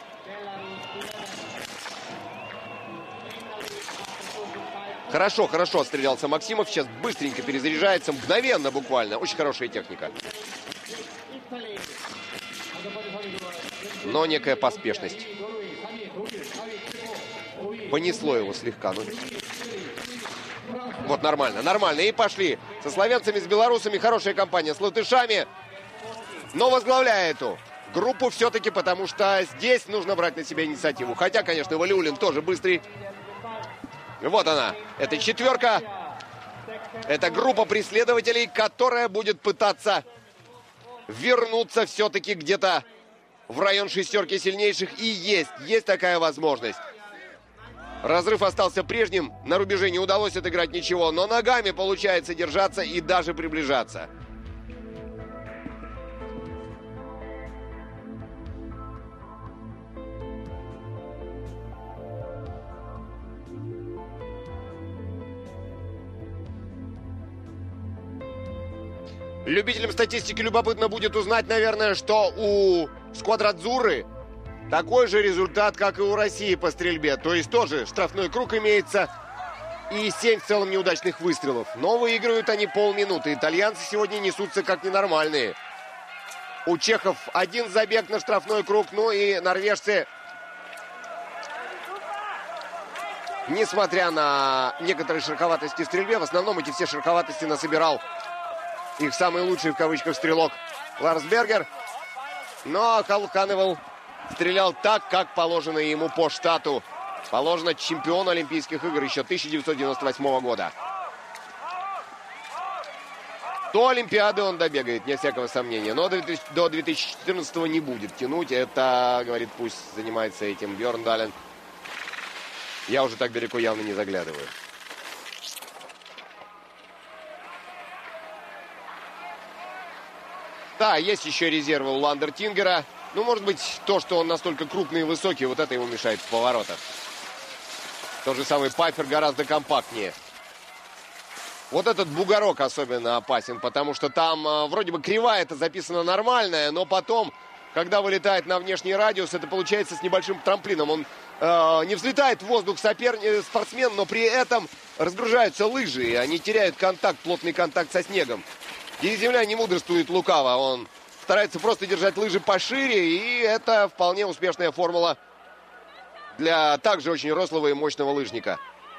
Хорошо отстрелялся Максимов. Сейчас быстренько перезаряжается. Мгновенно буквально. Очень хорошая техника. Но некая поспешность. Понесло его слегка. Ну... Вот нормально. И пошли. Со славянцами, с белорусами. Хорошая компания. С латышами. Но возглавляет эту группу все-таки, потому что здесь нужно брать на себя инициативу. Хотя, конечно, Валиуллин тоже быстрый. Вот она. Это четверка. Это группа преследователей, которая будет пытаться вернуться все-таки где-то в район шестерки сильнейших. И есть такая возможность. Разрыв остался прежним. На рубеже не удалось отыграть ничего. Но ногами получается держаться и даже приближаться. Любителям статистики любопытно будет узнать, наверное, что у Сквадрадзуры такой же результат, как и у России по стрельбе. То есть тоже штрафной круг имеется и 7 в целом неудачных выстрелов. Но выигрывают они полминуты. Итальянцы сегодня несутся как ненормальные. У чехов один забег на штрафной круг. Ну и норвежцы, несмотря на некоторые широковатости в стрельбе, в основном эти все широковатости насобирал их самый лучший в кавычках стрелок Ларс Бергер. Но Коновал стрелял так, как положено ему по штату. Положено чемпиону Олимпийских игр еще 1998 года. До Олимпиады он добегает, не всякого сомнения. Но до 2014 не будет тянуть. Это, говорит, пусть занимается этим Бьорн Дален. Я уже так далеко явно не заглядываю. Да, есть еще резервы у Ландертингера. Ну, может быть, то, что он настолько крупный и высокий, вот это ему мешает в поворотах. Тот же самый Пайфер гораздо компактнее. Вот этот бугорок особенно опасен, потому что там вроде бы кривая-то записана нормальная, но потом, когда вылетает на внешний радиус, это получается с небольшим трамплином. Он не взлетает в воздух спортсмен, но при этом разгружаются лыжи, и они теряют контакт, плотный контакт со снегом. Дереземля не мудрствует лукаво, он старается просто держать лыжи пошире, и это вполне успешная формула для также очень рослого и мощного лыжника.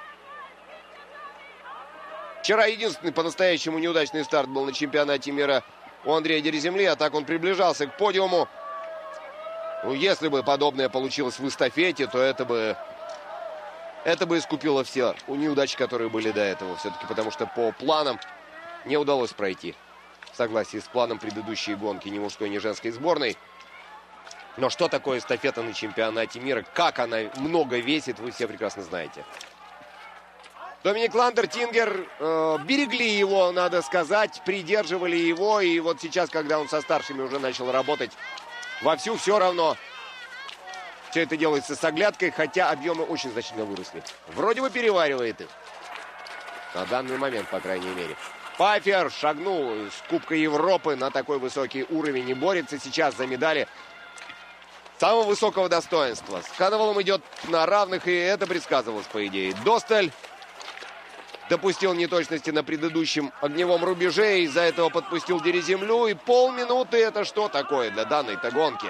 Вчера единственный по-настоящему неудачный старт был на чемпионате мира у Андрея Дереземли, а так он приближался к подиуму. Ну, если бы подобное получилось в эстафете, то это бы искупило все неудачи, которые были до этого. Все-таки потому что по планам не удалось пройти. В согласии с планом предыдущей гонки ни мужской, ни женской сборной. Но что такое эстафета на чемпионате мира? Как она много весит, вы все прекрасно знаете. Доминик Ландертингер, берегли его, надо сказать, придерживали его. И вот сейчас, когда он со старшими уже начал работать вовсю, все равно все это делается с оглядкой, хотя объемы очень значительно выросли. Вроде бы переваривает их. На данный момент, по крайней мере. Пайфер шагнул с Кубка Европы на такой высокий уровень и борется сейчас за медали самого высокого достоинства. С Коновалом идет на равных, и это предсказывалось, по идее. Досталь допустил неточности на предыдущем огневом рубеже, из-за этого подпустил Дереземлю. И полминуты — это что такое для данной-то гонки?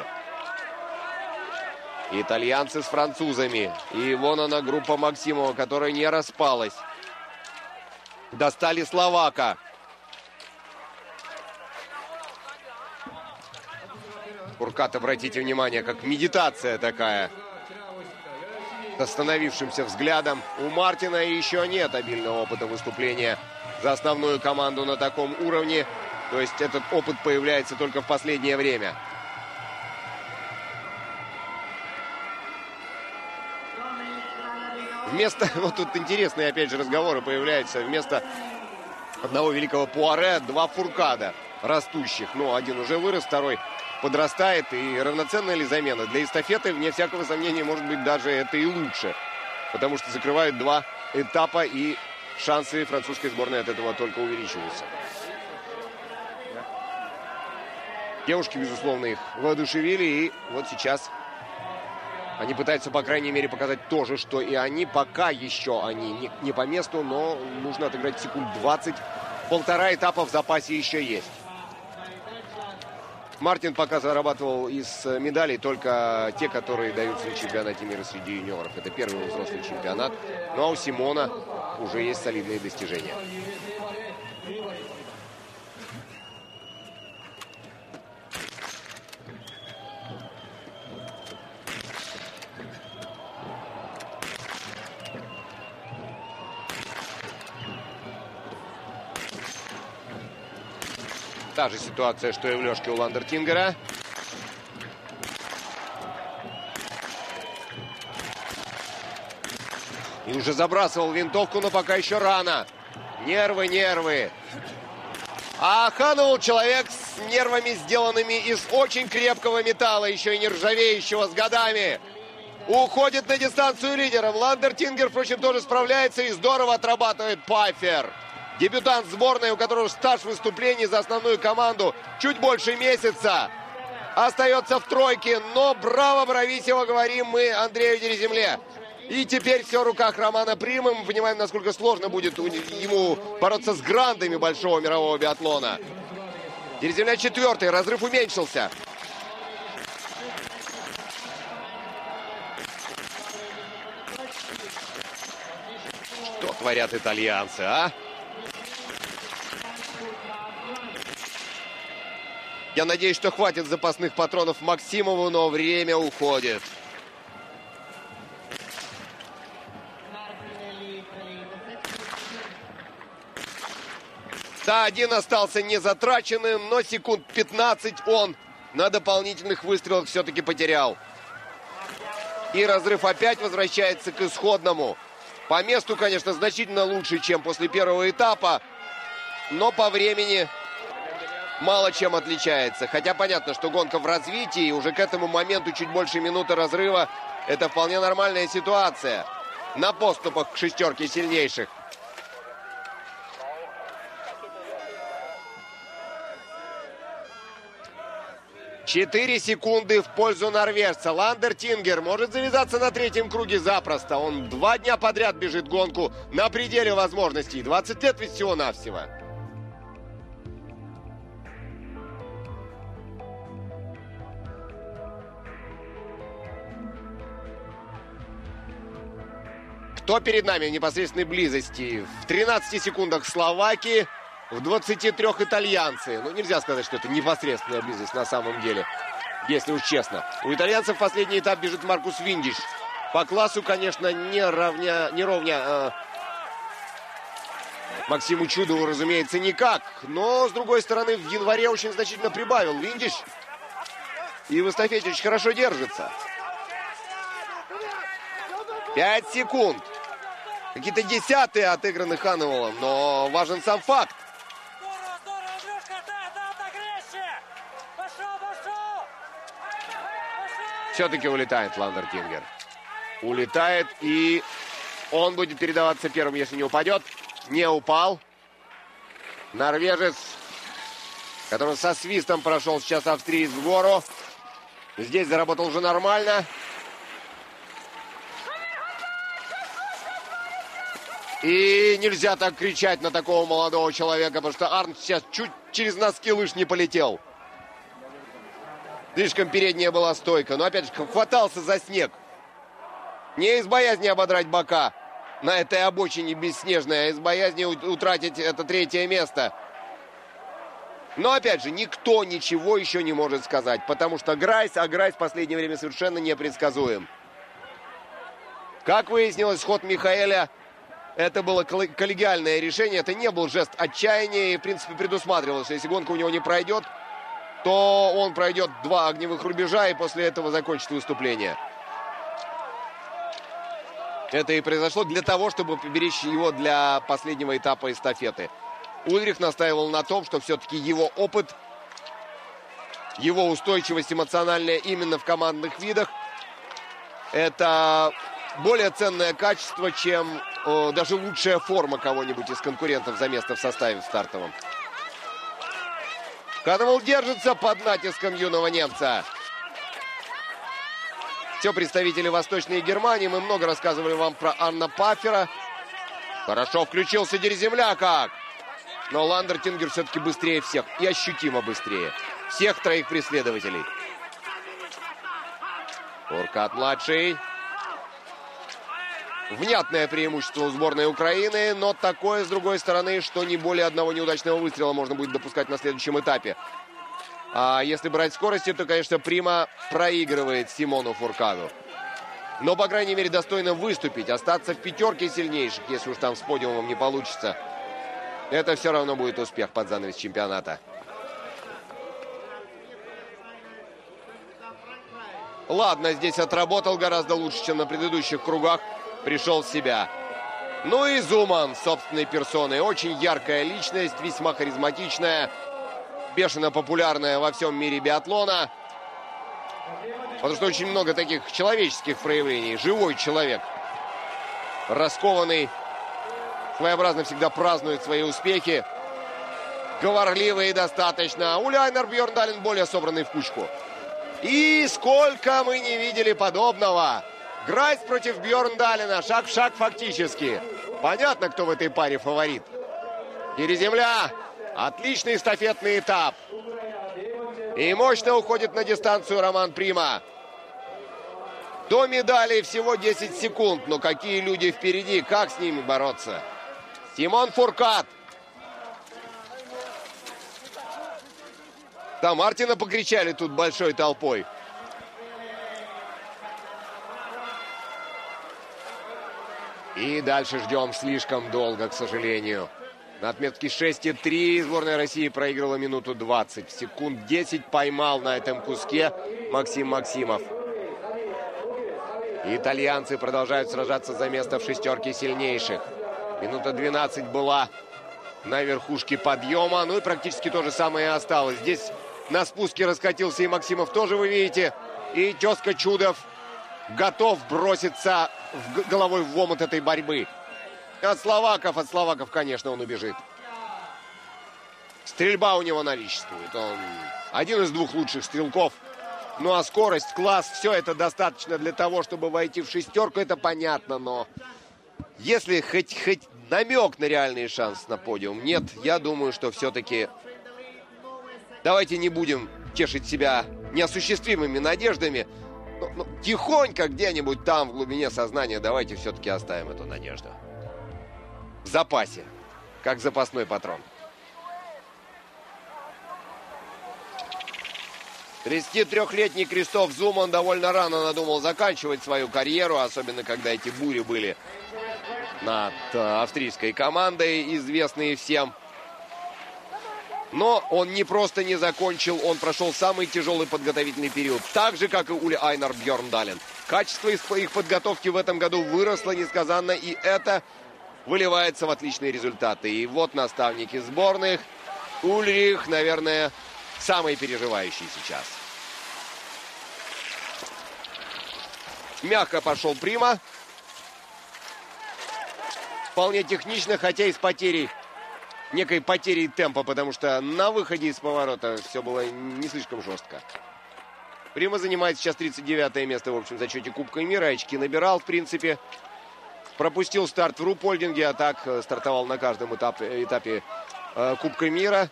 Итальянцы с французами. И вон она, группа Максимова, которая не распалась. Достали словака. Фуркат, обратите внимание, как медитация такая. С остановившимся взглядом. У Мартина еще нет обильного опыта выступления за основную команду на таком уровне. То есть этот опыт появляется только в последнее время. Вместо, вот тут интересные опять же разговоры появляются. Вместо одного великого Пуаре два Фуркада растущих. Ну, один уже вырос, второй подрастает. И равноценная ли замена? Для эстафеты, вне всякого сомнения, может быть, даже это и лучше. Потому что закрывают два этапа, и шансы французской сборной от этого только увеличиваются. Девушки, безусловно, их воодушевили. И вот сейчас они пытаются, по крайней мере, показать то же, что и они. Пока еще они не по месту, но нужно отыграть секунд 20. Полтора этапа в запасе еще есть. Мартин пока зарабатывал из медалей только те, которые даются на чемпионате мира среди юниоров. Это первый взрослый чемпионат. Ну а у Симона уже есть солидные достижения. Та же ситуация, что и в лёжке у Ландертингера. И уже забрасывал винтовку, но пока еще рано. Нервы, нервы. А Хановал человек с нервами, сделанными из очень крепкого металла, еще и не ржавеющего с годами. Уходит на дистанцию лидером. Ландертингер, впрочем, тоже справляется и здорово отрабатывает Пфайфер. Дебютант сборной, у которого стаж выступлений за основную команду чуть больше месяца. Остается в тройке, но браво, брависсимо, говорим мы Андрею Дереземле. И теперь все в руках Романа Прима. Мы понимаем, насколько сложно будет ему бороться с грандами большого мирового биатлона. Дереземля четвертый, разрыв уменьшился. Что творят итальянцы, а? Я надеюсь, что хватит запасных патронов Максимову, но время уходит. Да, один остался незатраченным, но секунд 15 он на дополнительных выстрелах все-таки потерял. И разрыв опять возвращается к исходному. По месту, конечно, значительно лучше, чем после первого этапа, но по времени мало чем отличается. Хотя понятно, что гонка в развитии, и уже к этому моменту чуть больше минуты разрыва. Это вполне нормальная ситуация на поступах к шестерке сильнейших. Четыре секунды в пользу норвежца. Ландертингер может завязаться на третьем круге запросто. Он 2 дня подряд бежит гонку на пределе возможностей. 20 лет ведь всего-навсего. Кто перед нами в непосредственной близости? В 13 секундах словаки, в 23 итальянцы. Ну, нельзя сказать, что это непосредственная близость на самом деле, если уж честно. У итальянцев последний этап бежит Маркус Виндиш. По классу, конечно, не ровня Максиму Чудову, разумеется, никак. Но, с другой стороны, в январе очень значительно прибавил Виндиш. И в эстафете очень хорошо держится. 5 секунд. Какие-то десятые отыграны Хановалом, но важен сам факт. Все-таки улетает Ландертингер. Улетает, и он будет передаваться первым, если не упадет. Не упал. Норвежец, который со свистом прошел сейчас австриец в гору. Здесь заработал уже нормально. И нельзя так кричать на такого молодого человека, потому что Арнт сейчас чуть через носки лыж не полетел. Слишком передняя была стойка. Но опять же, хватался за снег. Не из боязни ободрать бока. на этой обочине бесснежной, из боязни утратить это 3-е место. Но, опять же, никто ничего еще не может сказать, потому что Грайс в последнее время совершенно непредсказуем. Как выяснилось, ход Михаэля, это было коллегиальное решение, это не был жест отчаяния, и, в принципе, предусматривалось, что если гонка у него не пройдет, то он пройдет 2 огневых рубежа и после этого закончит выступление. Это и произошло для того, чтобы поберечь его для последнего этапа эстафеты. Ульрих настаивал на том, что все-таки его опыт, его устойчивость эмоциональная именно в командных видах — это более ценное качество, чем даже лучшая форма кого-нибудь из конкурентов за место в составе в стартовом. Кадевол держится под натиском юного немца. Все представители Восточной Германии. Мы много рассказывали вам про Анна Паффера. Хорошо включился Дерземля как. Но Ландертингер все-таки быстрее всех. И ощутимо быстрее. Всех 3 преследователей. Фуркат-младший. Внятное преимущество у сборной Украины. Но такое, с другой стороны, что не более одного неудачного выстрела можно будет допускать на следующем этапе. А если брать скорости, то, конечно, Прима проигрывает Симону Фуркаду. Но, по крайней мере, достойно выступить. Остаться в 5-ке сильнейших, если уж там с подиумом не получится. Это все равно будет успех под занавес чемпионата. Ладно, здесь отработал гораздо лучше, чем на предыдущих кругах. Пришел в себя. Ну и Зуман собственной персоной. Очень яркая личность, весьма харизматичная. Бешено популярная во всем мире биатлона. Потому что очень много таких человеческих проявлений. Живой человек. Раскованный. Своеобразно всегда празднует свои успехи. Говорливый достаточно. Ули Айнар Бьерндален более собранный в кучку. И сколько мы не видели подобного. Грайс против Бьерндалена. Шаг в шаг фактически. Понятно, кто в этой паре фаворит. Дерземля. Отличный эстафетный этап. И мощно уходит на дистанцию Роман Прима. До медали всего 10 секунд. Но какие люди впереди, как с ними бороться? Симон Фуркат. Да, Мартина покричали тут большой толпой. И дальше ждем слишком долго, к сожалению. На отметке 6,3 сборная России проиграла минуту 20. Секунд 10 поймал на этом куске Максим Максимов. Итальянцы продолжают сражаться за место в 6-ке сильнейших. Минута 12 была на верхушке подъема. Ну и практически то же самое и осталось. Здесь на спуске раскатился и Максимов тоже, вы видите. И тезка Чудов готов броситься головой в омут этой борьбы. От словаков, конечно, он убежит. Стрельба у него наличествует. Он один из 2 лучших стрелков. Ну а скорость, класс, все это достаточно для того, чтобы войти в 6-ку. Это понятно, но если хоть намек на реальный шанс на подиум нет, я думаю, что все-таки давайте не будем тешить себя неосуществимыми надеждами. Но тихонько где-нибудь там в глубине сознания давайте все-таки оставим эту надежду. В запасе, как запасной патрон. 33-летний Кристоф Зуман довольно рано надумал заканчивать свою карьеру, особенно когда эти бури были над австрийской командой, известные всем. Но он не просто не закончил, он прошел самый тяжелый подготовительный период, так же, как и Ули Айнар Бьерндален. Качество их подготовки в этом году выросло несказанно, и это выливается в отличные результаты. И вот наставники сборных. Ульрих, наверное, самый переживающий сейчас. Мягко пошел Прима. Вполне технично, хотя и с некой потерей темпа, потому что на выходе из поворота все было не слишком жестко. Прима занимает сейчас 39-е место в общем зачете Кубка мира. Очки набирал, в принципе. Пропустил старт в Рупольдинге, а так стартовал на каждом этапе Кубка мира.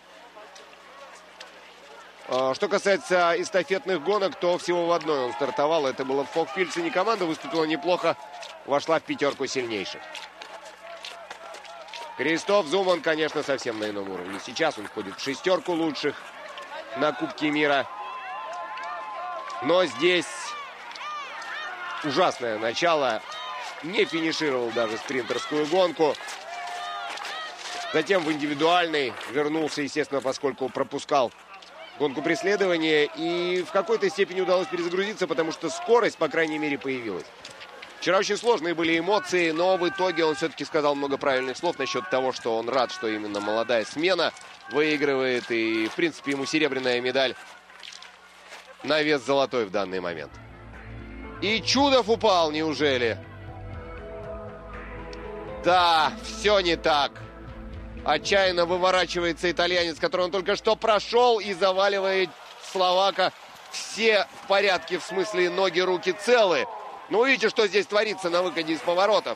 Что касается эстафетных гонок, то всего в одной он стартовал. Это было в Фокфильдсене. Команда выступила неплохо, вошла в 5-ку сильнейших. Кристоф Зуман, конечно, совсем на ином уровне. Сейчас он входит в шестерку лучших на Кубке мира. Но здесь ужасное начало. Не финишировал даже спринтерскую гонку. Затем в индивидуальной вернулся, естественно, поскольку пропускал гонку преследования. И в какой-то степени удалось перезагрузиться, потому что скорость, по крайней мере, появилась. Вчера очень сложные были эмоции, но в итоге он все-таки сказал много правильных слов насчет того, что он рад, что именно молодая смена выигрывает. И, в принципе, ему серебряная медаль на вес золотой в данный момент. И Чудов упал, неужели? Да, все не так. Отчаянно выворачивается итальянец, который он только что прошел, и заваливает словака. Все в порядке, в смысле ноги, руки целы. Ну, видите, что здесь творится на выходе из поворотов.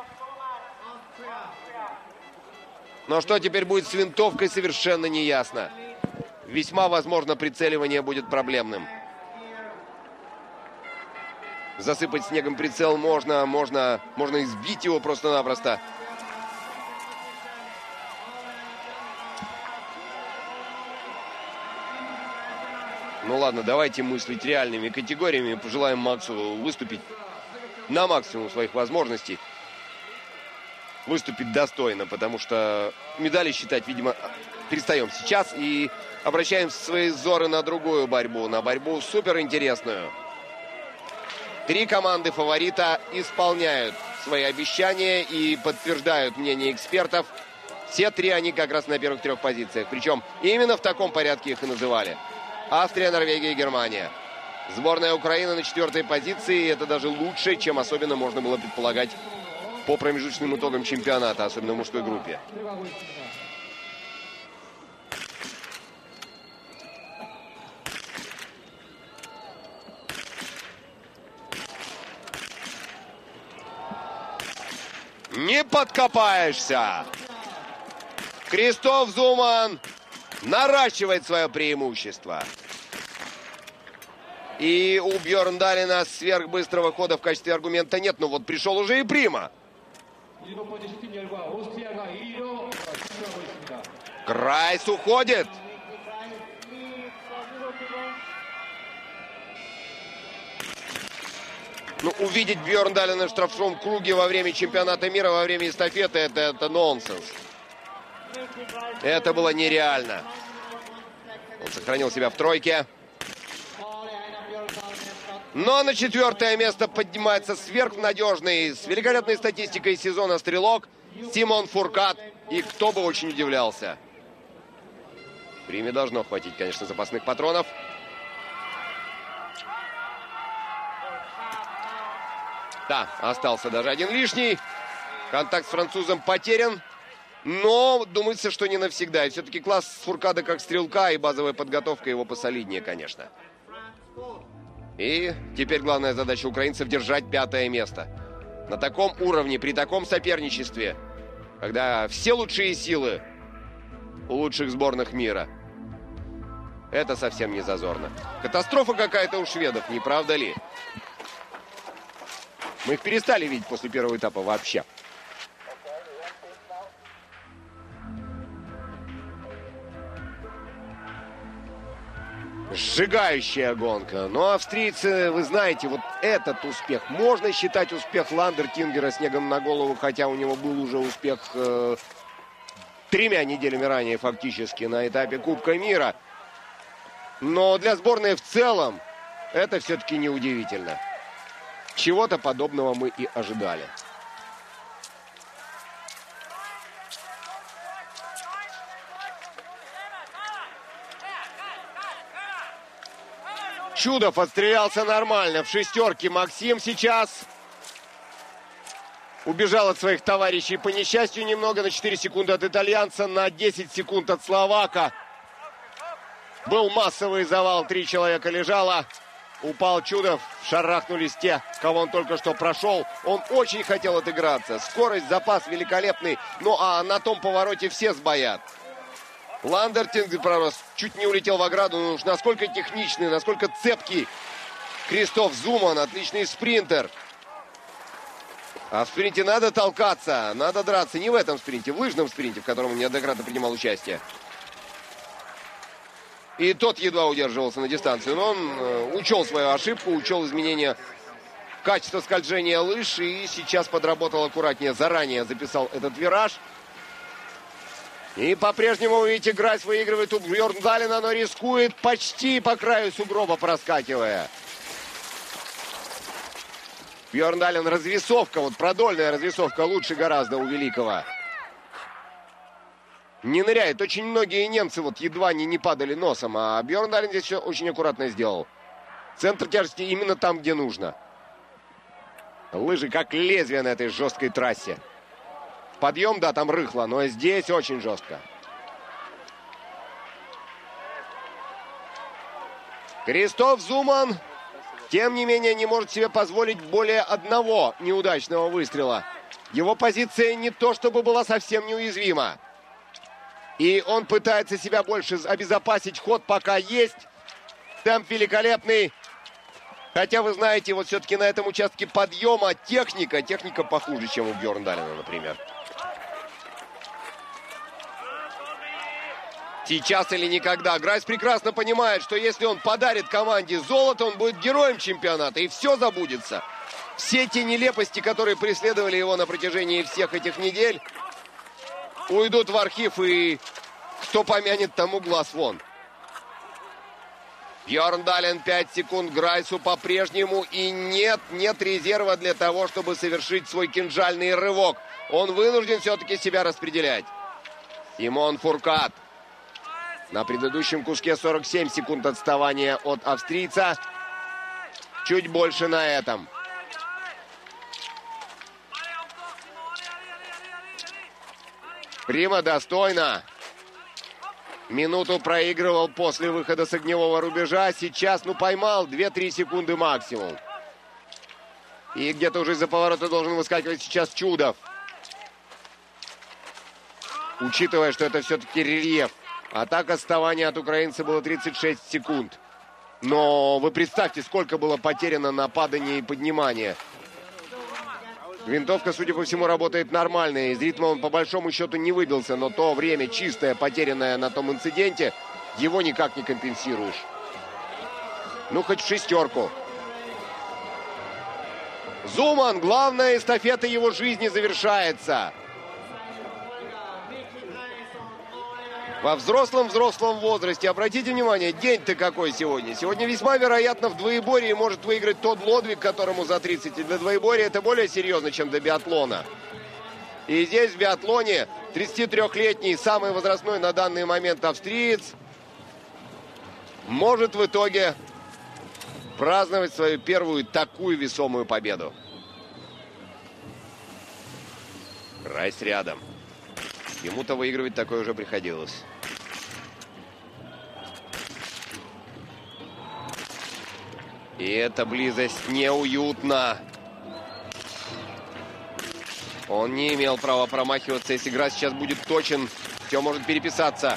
Но что теперь будет с винтовкой, совершенно не ясно. Весьма возможно, прицеливание будет проблемным. Засыпать снегом прицел можно избить его просто-напросто. Ну ладно, давайте мыслить реальными категориями. Пожелаем Максу выступить на максимум своих возможностей. Выступить достойно, потому что медали считать, видимо, перестаем сейчас. И обращаем свои взоры на другую борьбу. На борьбу суперинтересную. 3 команды фаворита исполняют свои обещания и подтверждают мнение экспертов. Все 3 они как раз на первых 3 позициях. Причем именно в таком порядке их и называли. Австрия, Норвегия и Германия. Сборная Украины на 4-й позиции. Это даже лучше, чем особенно можно было предполагать по промежуточным итогам чемпионата, особенно в мужской группе. Не подкопаешься. Кристоф Зуман наращивает свое преимущество. И у Бьорндалена сверхбыстрого хода в качестве аргумента нет. Но вот пришел уже и Прима. Крайс уходит. Ну, увидеть Бьорндалена в штрафном круге во время чемпионата мира, во время эстафеты, это нонсенс. Это было нереально. Он сохранил себя в тройке. Но на 4-е место поднимается сверхнадежный, с великолепной статистикой сезона стрелок Симон Фуркат. И кто бы очень удивлялся. Приме должно хватить, конечно, запасных патронов. Да, остался даже один лишний. Контакт с французом потерян. Но думается, что не навсегда. И все-таки класс Фуркада как стрелка и базовая подготовка его посолиднее, конечно. И теперь главная задача украинцев — держать 5-е место. На таком уровне, при таком соперничестве, когда все лучшие силы у лучших сборных мира. Это совсем не зазорно. Катастрофа какая-то у шведов, не правда ли? Мы их перестали видеть после первого этапа вообще. Сжигающая гонка. Но австрийцы, вы знаете, вот этот успех. Можно считать успех Ландертингера снегом на голову, хотя у него был уже успех 3 неделями ранее фактически на этапе Кубка мира. Но для сборной в целом это все-таки неудивительно. Чего-то подобного мы и ожидали. Чудов отстрелялся нормально в 6-ке. Максим сейчас убежал от своих товарищей. По несчастью, немного на 4 секунды от итальянца, на 10 секунд от словака. Был массовый завал, 3 человека лежало. Упал Чудов, шарахнулись те, кого он только что прошел. Он очень хотел отыграться. Скорость, запас великолепный. Ну а на том повороте все сбоят. Ландертинг, правда, чуть не улетел в ограду. Ну уж насколько техничный, насколько цепкий Кристоф Зуман. Отличный спринтер. А в спринте надо толкаться, надо драться. Не в этом спринте, в лыжном спринте, в котором он неоднократно принимал участие. И тот едва удерживался на дистанции. Но он учел свою ошибку, учел изменения качества скольжения лыж. И сейчас подработал аккуратнее. Заранее записал этот вираж. И по-прежнему, вы видите, Грайс выигрывает у Бьорндалена, но рискует почти по краю сугроба проскакивая. Бьорндален развесовка, вот продольная развесовка лучше гораздо у великого. Не ныряет. Очень многие немцы вот едва не падали носом, а Бьорндален здесь все очень аккуратно сделал. Центр тяжести именно там, где нужно. Лыжи как лезвие на этой жесткой трассе. Подъем, да, там рыхло, но здесь очень жестко. Кристоф Зуман, тем не менее, не может себе позволить более одного неудачного выстрела. Его позиция не то чтобы была совсем неуязвима. И он пытается себя больше обезопасить. Ход пока есть. Темп великолепный. Хотя, вы знаете, вот все-таки на этом участке подъема техника похуже, чем у Бьорндалена, например. Сейчас или никогда. Грайс прекрасно понимает, что если он подарит команде золото, он будет героем чемпионата, и все забудется. Все те нелепости, которые преследовали его на протяжении всех этих недель, уйдут в архив, и кто помянет, тому глаз вон. Бьорндален 5 секунд Грайсу по-прежнему, и нет резерва для того, чтобы совершить свой кинжальный рывок. Он вынужден все-таки себя распределять. Симон Фуркат. На предыдущем куске 47 секунд отставания от австрийца. Чуть больше на этом. Прима достойно. Минуту проигрывал после выхода с огневого рубежа. Сейчас, поймал 2-3 секунды максимум. И где-то уже из-за поворота должен выскакивать сейчас Чудов. Учитывая, что это все-таки рельеф. А так отставание от украинца было 36 секунд. Но вы представьте, сколько было потеряно на падание и поднимание. Винтовка, судя по всему, работает нормально. Из ритма он по большому счету не выбился. Но то время чистое, потерянное на том инциденте, его никак не компенсируешь. Хоть в шестерку. Зуман, главная эстафета его жизни завершается. Во взрослом возрасте. Обратите внимание, день-то какой сегодня. Сегодня весьма вероятно в двоеборье может выиграть тот Лодвиг, которому за 30. И для двоеборья это более серьезно, чем для биатлона. И здесь в биатлоне 33-летний, самый возрастной на данный момент австриец, может в итоге праздновать свою первую такую весомую победу. Райс рядом. Ему-то выигрывать такое уже приходилось. И эта близость неуютна. Он не имел права промахиваться. Если игра сейчас будет точен, все может переписаться.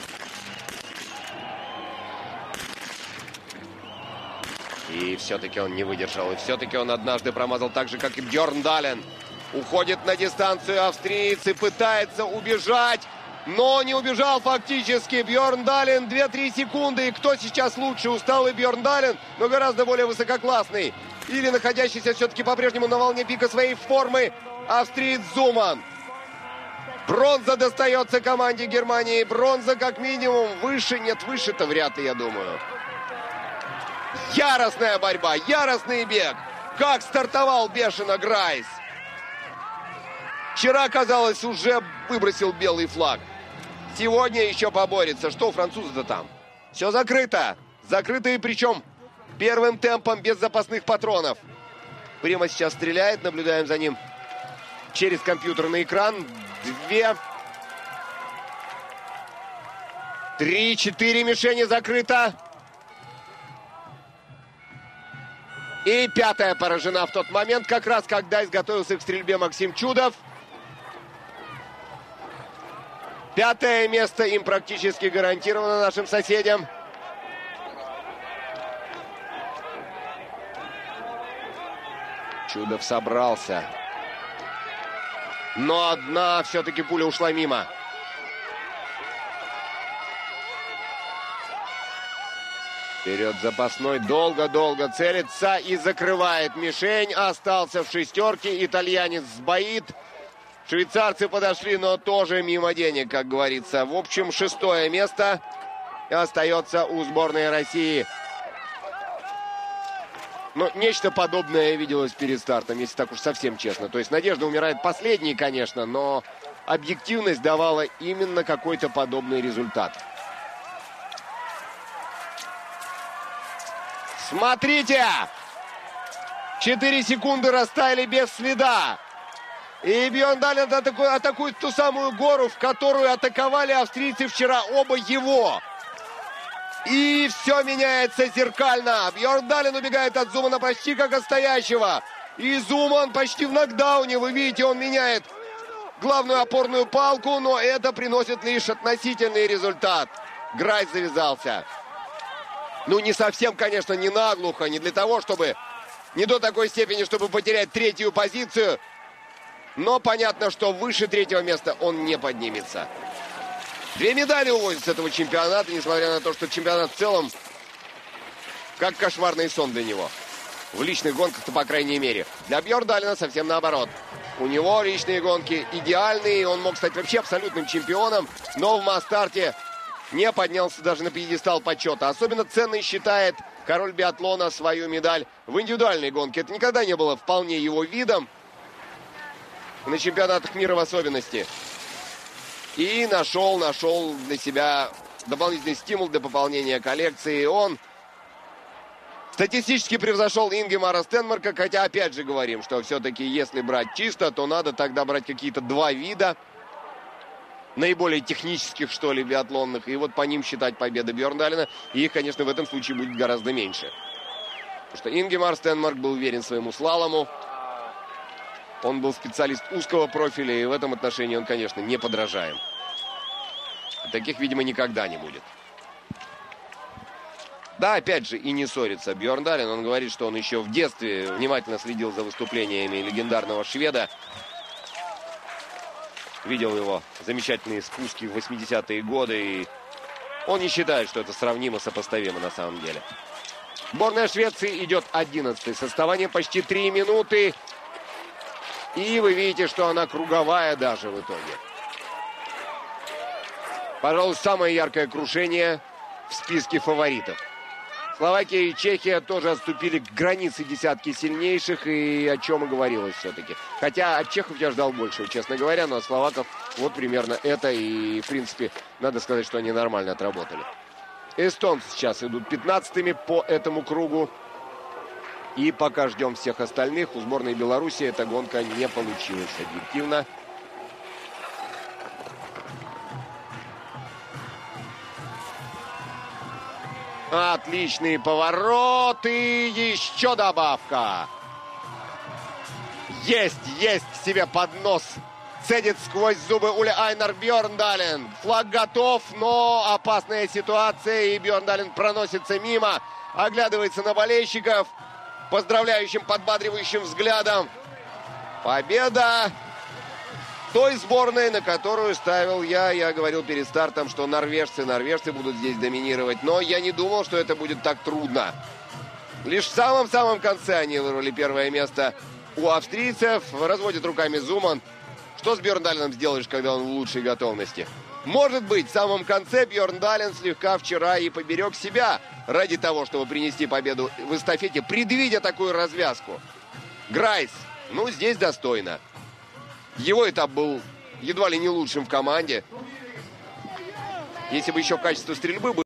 И все-таки он не выдержал. И все-таки он однажды промазал так же, как и Бьорндален. Уходит на дистанцию австриец и пытается убежать. Но не убежал фактически. Бьорндален 2-3 секунды. И кто сейчас лучше? Усталый Бьорндален, но гораздо более высококлассный. Или находящийся все-таки по-прежнему на волне пика своей формы австриец Зуман. Бронза достается команде Германии. Бронза как минимум. Выше нет, выше-то вряд ли, я думаю. Яростная борьба, яростный бег. Как стартовал бешено Грайс. Вчера, казалось, уже выбросил белый флаг. Сегодня еще поборется. Что у француза-то там? Все закрыто. Закрыто, и причем первым темпом, без запасных патронов. Прима сейчас стреляет. Наблюдаем за ним через компьютерный экран. 2, 3, 4 мишени закрыто. И 5-я поражена в тот момент, как раз когда изготовился к стрельбе Максим Чудов. 5-е место им практически гарантировано, нашим соседям. Чудов собрался. Но одна все-таки пуля ушла мимо. Вперед запасной, долго-долго целится и закрывает мишень. Остался в шестерке, итальянец сбоит. Швейцарцы подошли, но тоже мимо денег, как говорится. В общем, 6-е место остается у сборной России. Но нечто подобное виделось перед стартом, если так уж совсем честно. То есть надежда умирает последней, конечно, но объективность давала именно какой-то подобный результат. Смотрите! 4 секунды растаяли без следа. И Бьорн Дален атакует ту самую гору, в которую атаковали австрийцы вчера, оба его. И все меняется зеркально. Бьорн Дален убегает от Зумана почти как от стоящего. И Зуман почти в нокдауне. Вы видите, он меняет главную опорную палку, но это приносит лишь относительный результат. Грайс завязался. Ну, не совсем, конечно, не наглухо, не для того, чтобы... Не до такой степени, чтобы потерять 3-ю позицию. Но понятно, что выше 3-го места он не поднимется. 2 медали увозят с этого чемпионата, несмотря на то, что чемпионат в целом как кошмарный сон для него. В личных гонках-то, по крайней мере. Для Бьорна Далена совсем наоборот. У него личные гонки идеальные. Он мог стать вообще абсолютным чемпионом. Но в масс-старте не поднялся даже на пьедестал почета. Особенно ценной считает король биатлона свою медаль в индивидуальной гонке. Это никогда не было вполне его видом. На чемпионатах мира в особенности. И нашел для себя дополнительный стимул для пополнения коллекции. Он статистически превзошел Ингемара Стенмарка. Хотя, опять же, говорим, что все-таки, если брать чисто, то надо тогда брать какие-то 2 вида. Наиболее технических, что ли, биатлонных. И вот по ним считать победы Бьорна Далена. И их, конечно, в этом случае будет гораздо меньше. Потому что Ингемар Стенмарк был верен своему слалому. Он был специалист узкого профиля, и в этом отношении он, конечно, не подражаем. Таких, видимо, никогда не будет. Да, опять же, и не ссорится Бьорн Дален. Он говорит, что он еще в детстве внимательно следил за выступлениями легендарного шведа. Видел его замечательные спуски в 80-е годы. И он не считает, что это сравнимо, сопоставимо на самом деле. Сборная Швеции идет 11-й. С отставанием почти 3 минуты. И вы видите, что она круговая даже в итоге. Пожалуй, самое яркое крушение в списке фаворитов. Словакия и Чехия тоже отступили к границе десятки сильнейших, и о чем и говорилось все-таки. Хотя от чехов я ждал большего, честно говоря, но от словаков вот примерно это. И, в принципе, надо сказать, что они нормально отработали. Эстонцы сейчас идут 15-ми по этому кругу. И пока ждем всех остальных, у сборной Беларуси эта гонка не получилась объективно. Отличный поворот и еще добавка. Есть себе поднос. Цедит сквозь зубы Уля Айнар Бьорн Дален. Флаг готов, но опасная ситуация. И Бьорн Дален проносится мимо. Оглядывается на болельщиков. Поздравляющим, подбадривающим взглядом. Победа той сборной, на которую ставил я. Я говорил перед стартом, что норвежцы будут здесь доминировать. Но я не думал, что это будет так трудно. Лишь в самом-самом конце они вырвали первое место у австрийцев. Разводит руками Зуман. Что с Бьорн Даленом сделаешь, когда он в лучшей готовности? Может быть, в самом конце Бьорн Дален слегка вчера и поберег себя ради того, чтобы принести победу в эстафете, предвидя такую развязку. Грайс, ну, здесь достойно. Его этап был едва ли не лучшим в команде. Если бы еще качество стрельбы было...